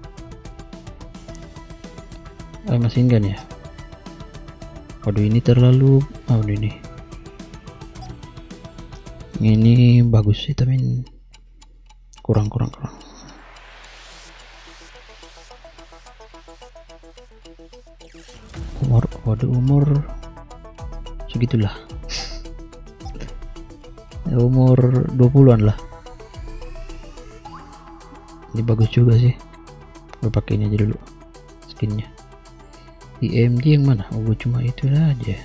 S1: Mesin gun ya. Waduh ini terlalu. Ini bagus sih tapi kurang. Umur segitulah. Umur 20-an lah. Ini bagus juga sih. Gue pakai ini aja dulu skinnya. IMG yang mana? Gue cuma itu aja.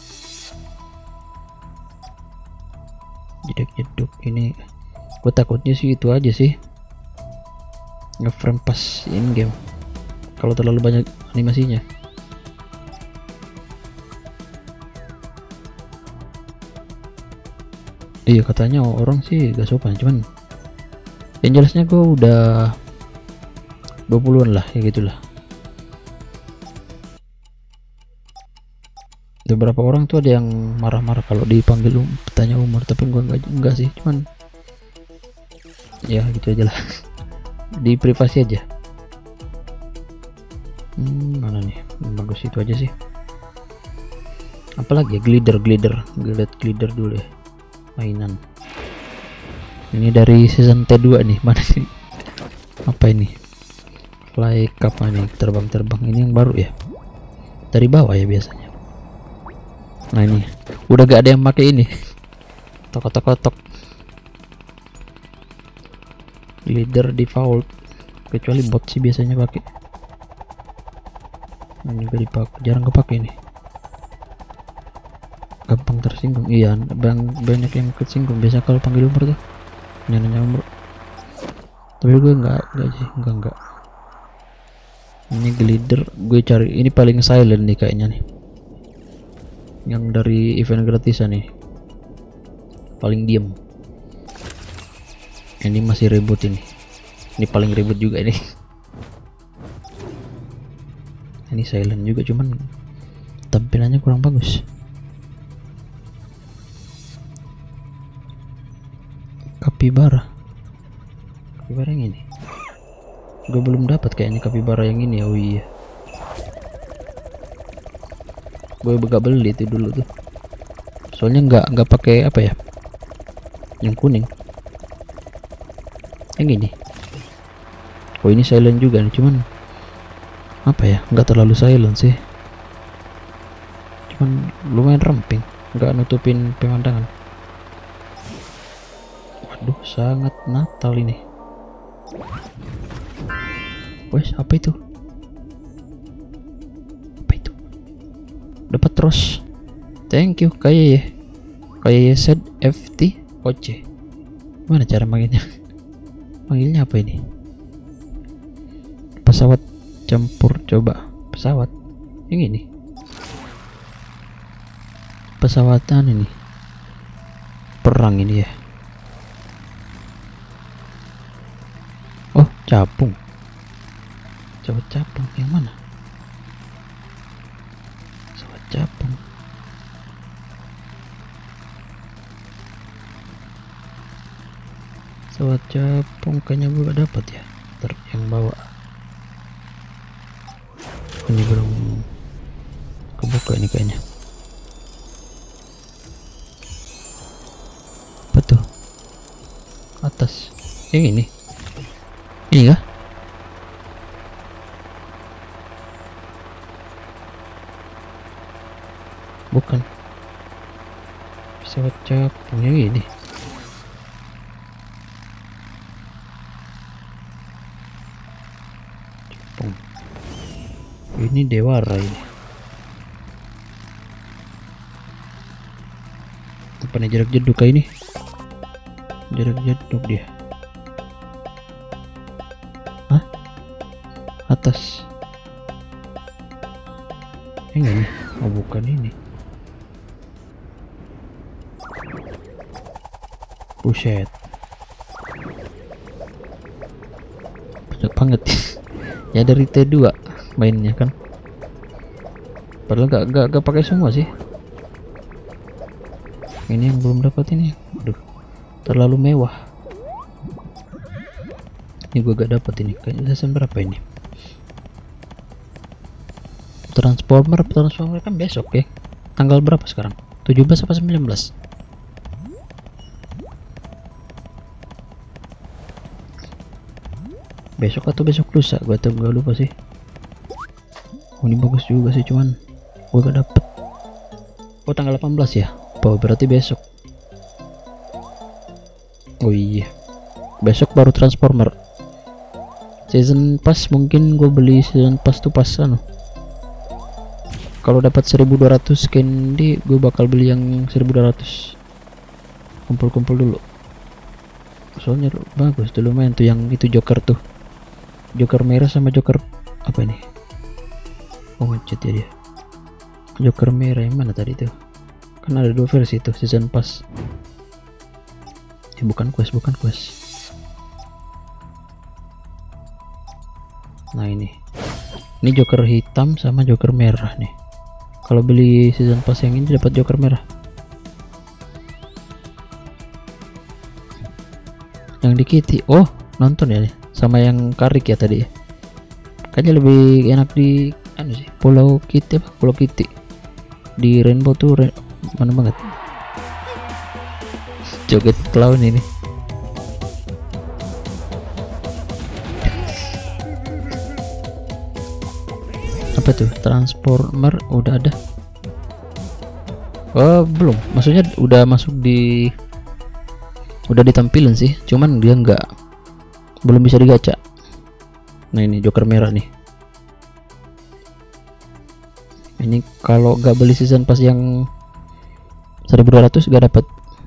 S1: Jeduk ini. Gue takutnya sih itu aja sih. Nge-frame pas in game. Kalau terlalu banyak animasinya. Iya katanya orang sih gak sopan, cuman Yang jelasnya gue udah 20-an lah ya gitulah. Beberapa orang tuh ada yang marah-marah kalau dipanggil tanya umur, tapi gue enggak sih, cuman ya gitu aja lah. Di privasi aja. Mana nih, bagus itu aja sih. Apalagi ya, glider dulu ya, mainan ini dari season T2 nih. Mana sih, apa ini, fly apa nih, terbang ini yang baru ya, dari bawah ya biasanya. Nah ini udah gak ada yang pakai ini, tok glider default, kecuali bot sih biasanya pakai. Ini juga dipakai, jarang kepake ini, gampang tersinggung. Iya, banyak yang kesinggung biasa kalau panggil umur tuh, nanya umur. Tapi gue enggak sih, enggak. Ini glider gue cari, ini paling silent nih kayaknya nih, yang dari event gratisan nih, paling diem. Ini masih ribut ini paling ribut juga ini. Ini silent juga, cuman tampilannya kurang bagus. Kapibara yang ini gue belum dapat kayaknya, kapibara yang ini ya. Oh iya, gue gak beli itu dulu tuh, soalnya nggak pakai apa ya, yang kuning, yang ini. Oh ini silent juga nih, cuman apa ya, nggak terlalu silent sih, cuman lumayan ramping, nggak nutupin pemandangan. Waduh, sangat Natal ini. Wes, apa itu? Dapat terus. Thank you, kayak set FT OC. Mana cara manggilnya? Manggilnya apa ini? Pesawat campur, coba pesawat yang ini, pesawatan ini, perang ini ya. Oh, capung yang mana? Pesawat capung kayaknya gue gak dapat ya, yang bawa. Ini belum kebuka ini kayaknya. Apa tuh? Atas. Yang ini kah? Bukan. Pesawat capung yang ini. Ini Dewara ini. Apa nih, jarak jeduk kayak ini? Jarak jeduk dia. Hah? Atas. Yang ini? Oh bukan ini. Buset. Banyak banget. Ya dari T2 mainnya kan. Padahal gak pakai semua sih. Ini yang belum dapat ini. Aduh, terlalu mewah. Ini gue gak dapat ini. Kayaknya season berapa ini? Transformer kan besok ya. Tanggal berapa sekarang? 17 apa 19? Besok atau besok lusa, gue lupa sih. Oh, ini bagus juga sih, cuman gue gak dapet. Oh tanggal 18 ya. Oh berarti besok. Oh iya, besok baru Transformer. Season pass mungkin gue beli season pass tuh pas anu. Kalau dapat 1200 candy gue bakal beli yang 1200. Kumpul-kumpul dulu. Soalnya bagus tuh, lumayan tuh yang itu Joker tuh. Joker merah sama Joker apa ini? Oh ngecet ya dia. Joker merah yang mana tadi tuh? Kan ada dua versi tuh season pass. Bukan quest. Nah ini joker hitam sama joker merah nih. Kalau beli season pass yang ini dapat joker merah. Yang di Kitty, oh nonton ya nih, sama yang Karik ya tadi ya. Kayaknya lebih enak di anu sih, Pulau Kitty apa? Pulau Kitty. Di Rainbow tuh mana banget. Joget clown ini. Apa tuh? Transformer udah ada? Oh belum, maksudnya udah masuk di, udah ditampilin sih, cuman dia belum bisa digacha. Nah ini joker merah nih. Ini kalau nggak beli season pass yang 1200 gak dapat.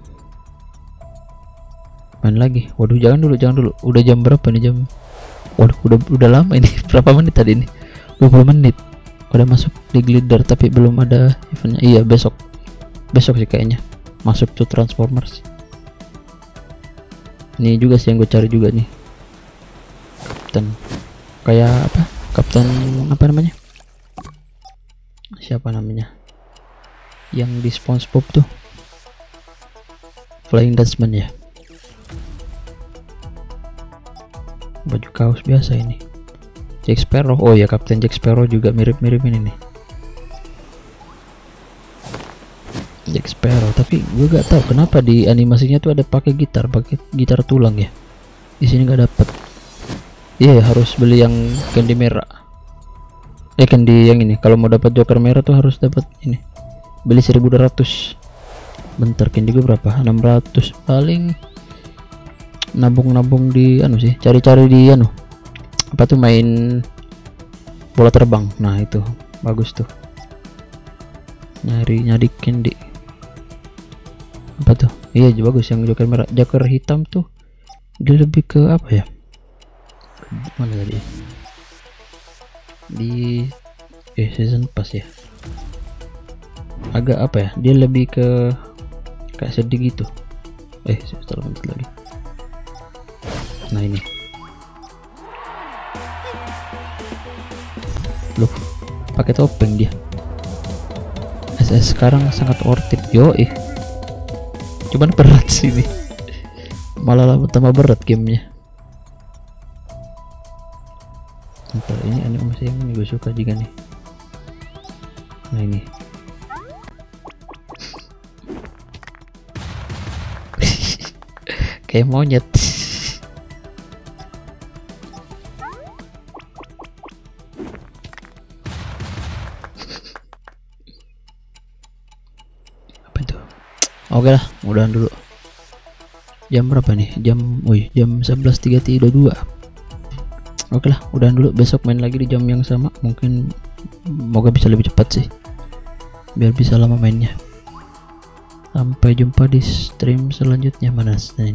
S1: Main lagi. Waduh, jangan dulu. Udah jam berapa nih? Waduh, udah lama ini. Berapa menit tadi ini? 20 menit. Udah masuk di glider tapi belum ada eventnya. Iya, besok sih kayaknya masuk tuh Transformers. Ini juga sih yang gue cari juga nih. Kapten kayak apa? Kapten apa namanya? Siapa namanya? Yang di SpongeBob tuh. Flying Dutchman ya. Baju kaos biasa ini. Jack Sparrow. Oh ya, Kapten Jack Sparrow juga mirip-mirip ini nih. Jack Sparrow, tapi gue gak tahu kenapa di animasinya tuh ada pakai gitar tulang ya. Di sini gak dapet. Iya, harus beli yang candy merah. Candy yang ini. Kalau mau dapat joker merah tuh harus dapat ini. Beli 1200. Bentar, candy gue berapa? 600. Paling nabung di anu sih, cari-cari di anu. Apa tuh, main bola terbang. Nah, itu bagus tuh. Nyari candy. Apa tuh? Iya, bagus yang joker merah. Joker hitam tuh dia lebih ke apa ya? Mana tadi? Di season pass ya. Agak apa ya? Dia lebih ke kayak sedih gitu. Sebentar lagi. Nah ini. Loh, pakai topeng dia. SS sekarang sangat worth it. Cuman berat sih ini. Malah tambah berat gamenya. Bentar, ini animasi yang gue suka juga nih. Nah ini. Kayak monyet. Apa itu? Oke lah, mudahan dulu. Jam berapa nih? Jam 11.32. Oke lah, udahan dulu. Besok main lagi di jam yang sama. Mungkin moga bisa lebih cepat sih, biar bisa lama mainnya. Sampai jumpa di stream selanjutnya. Mana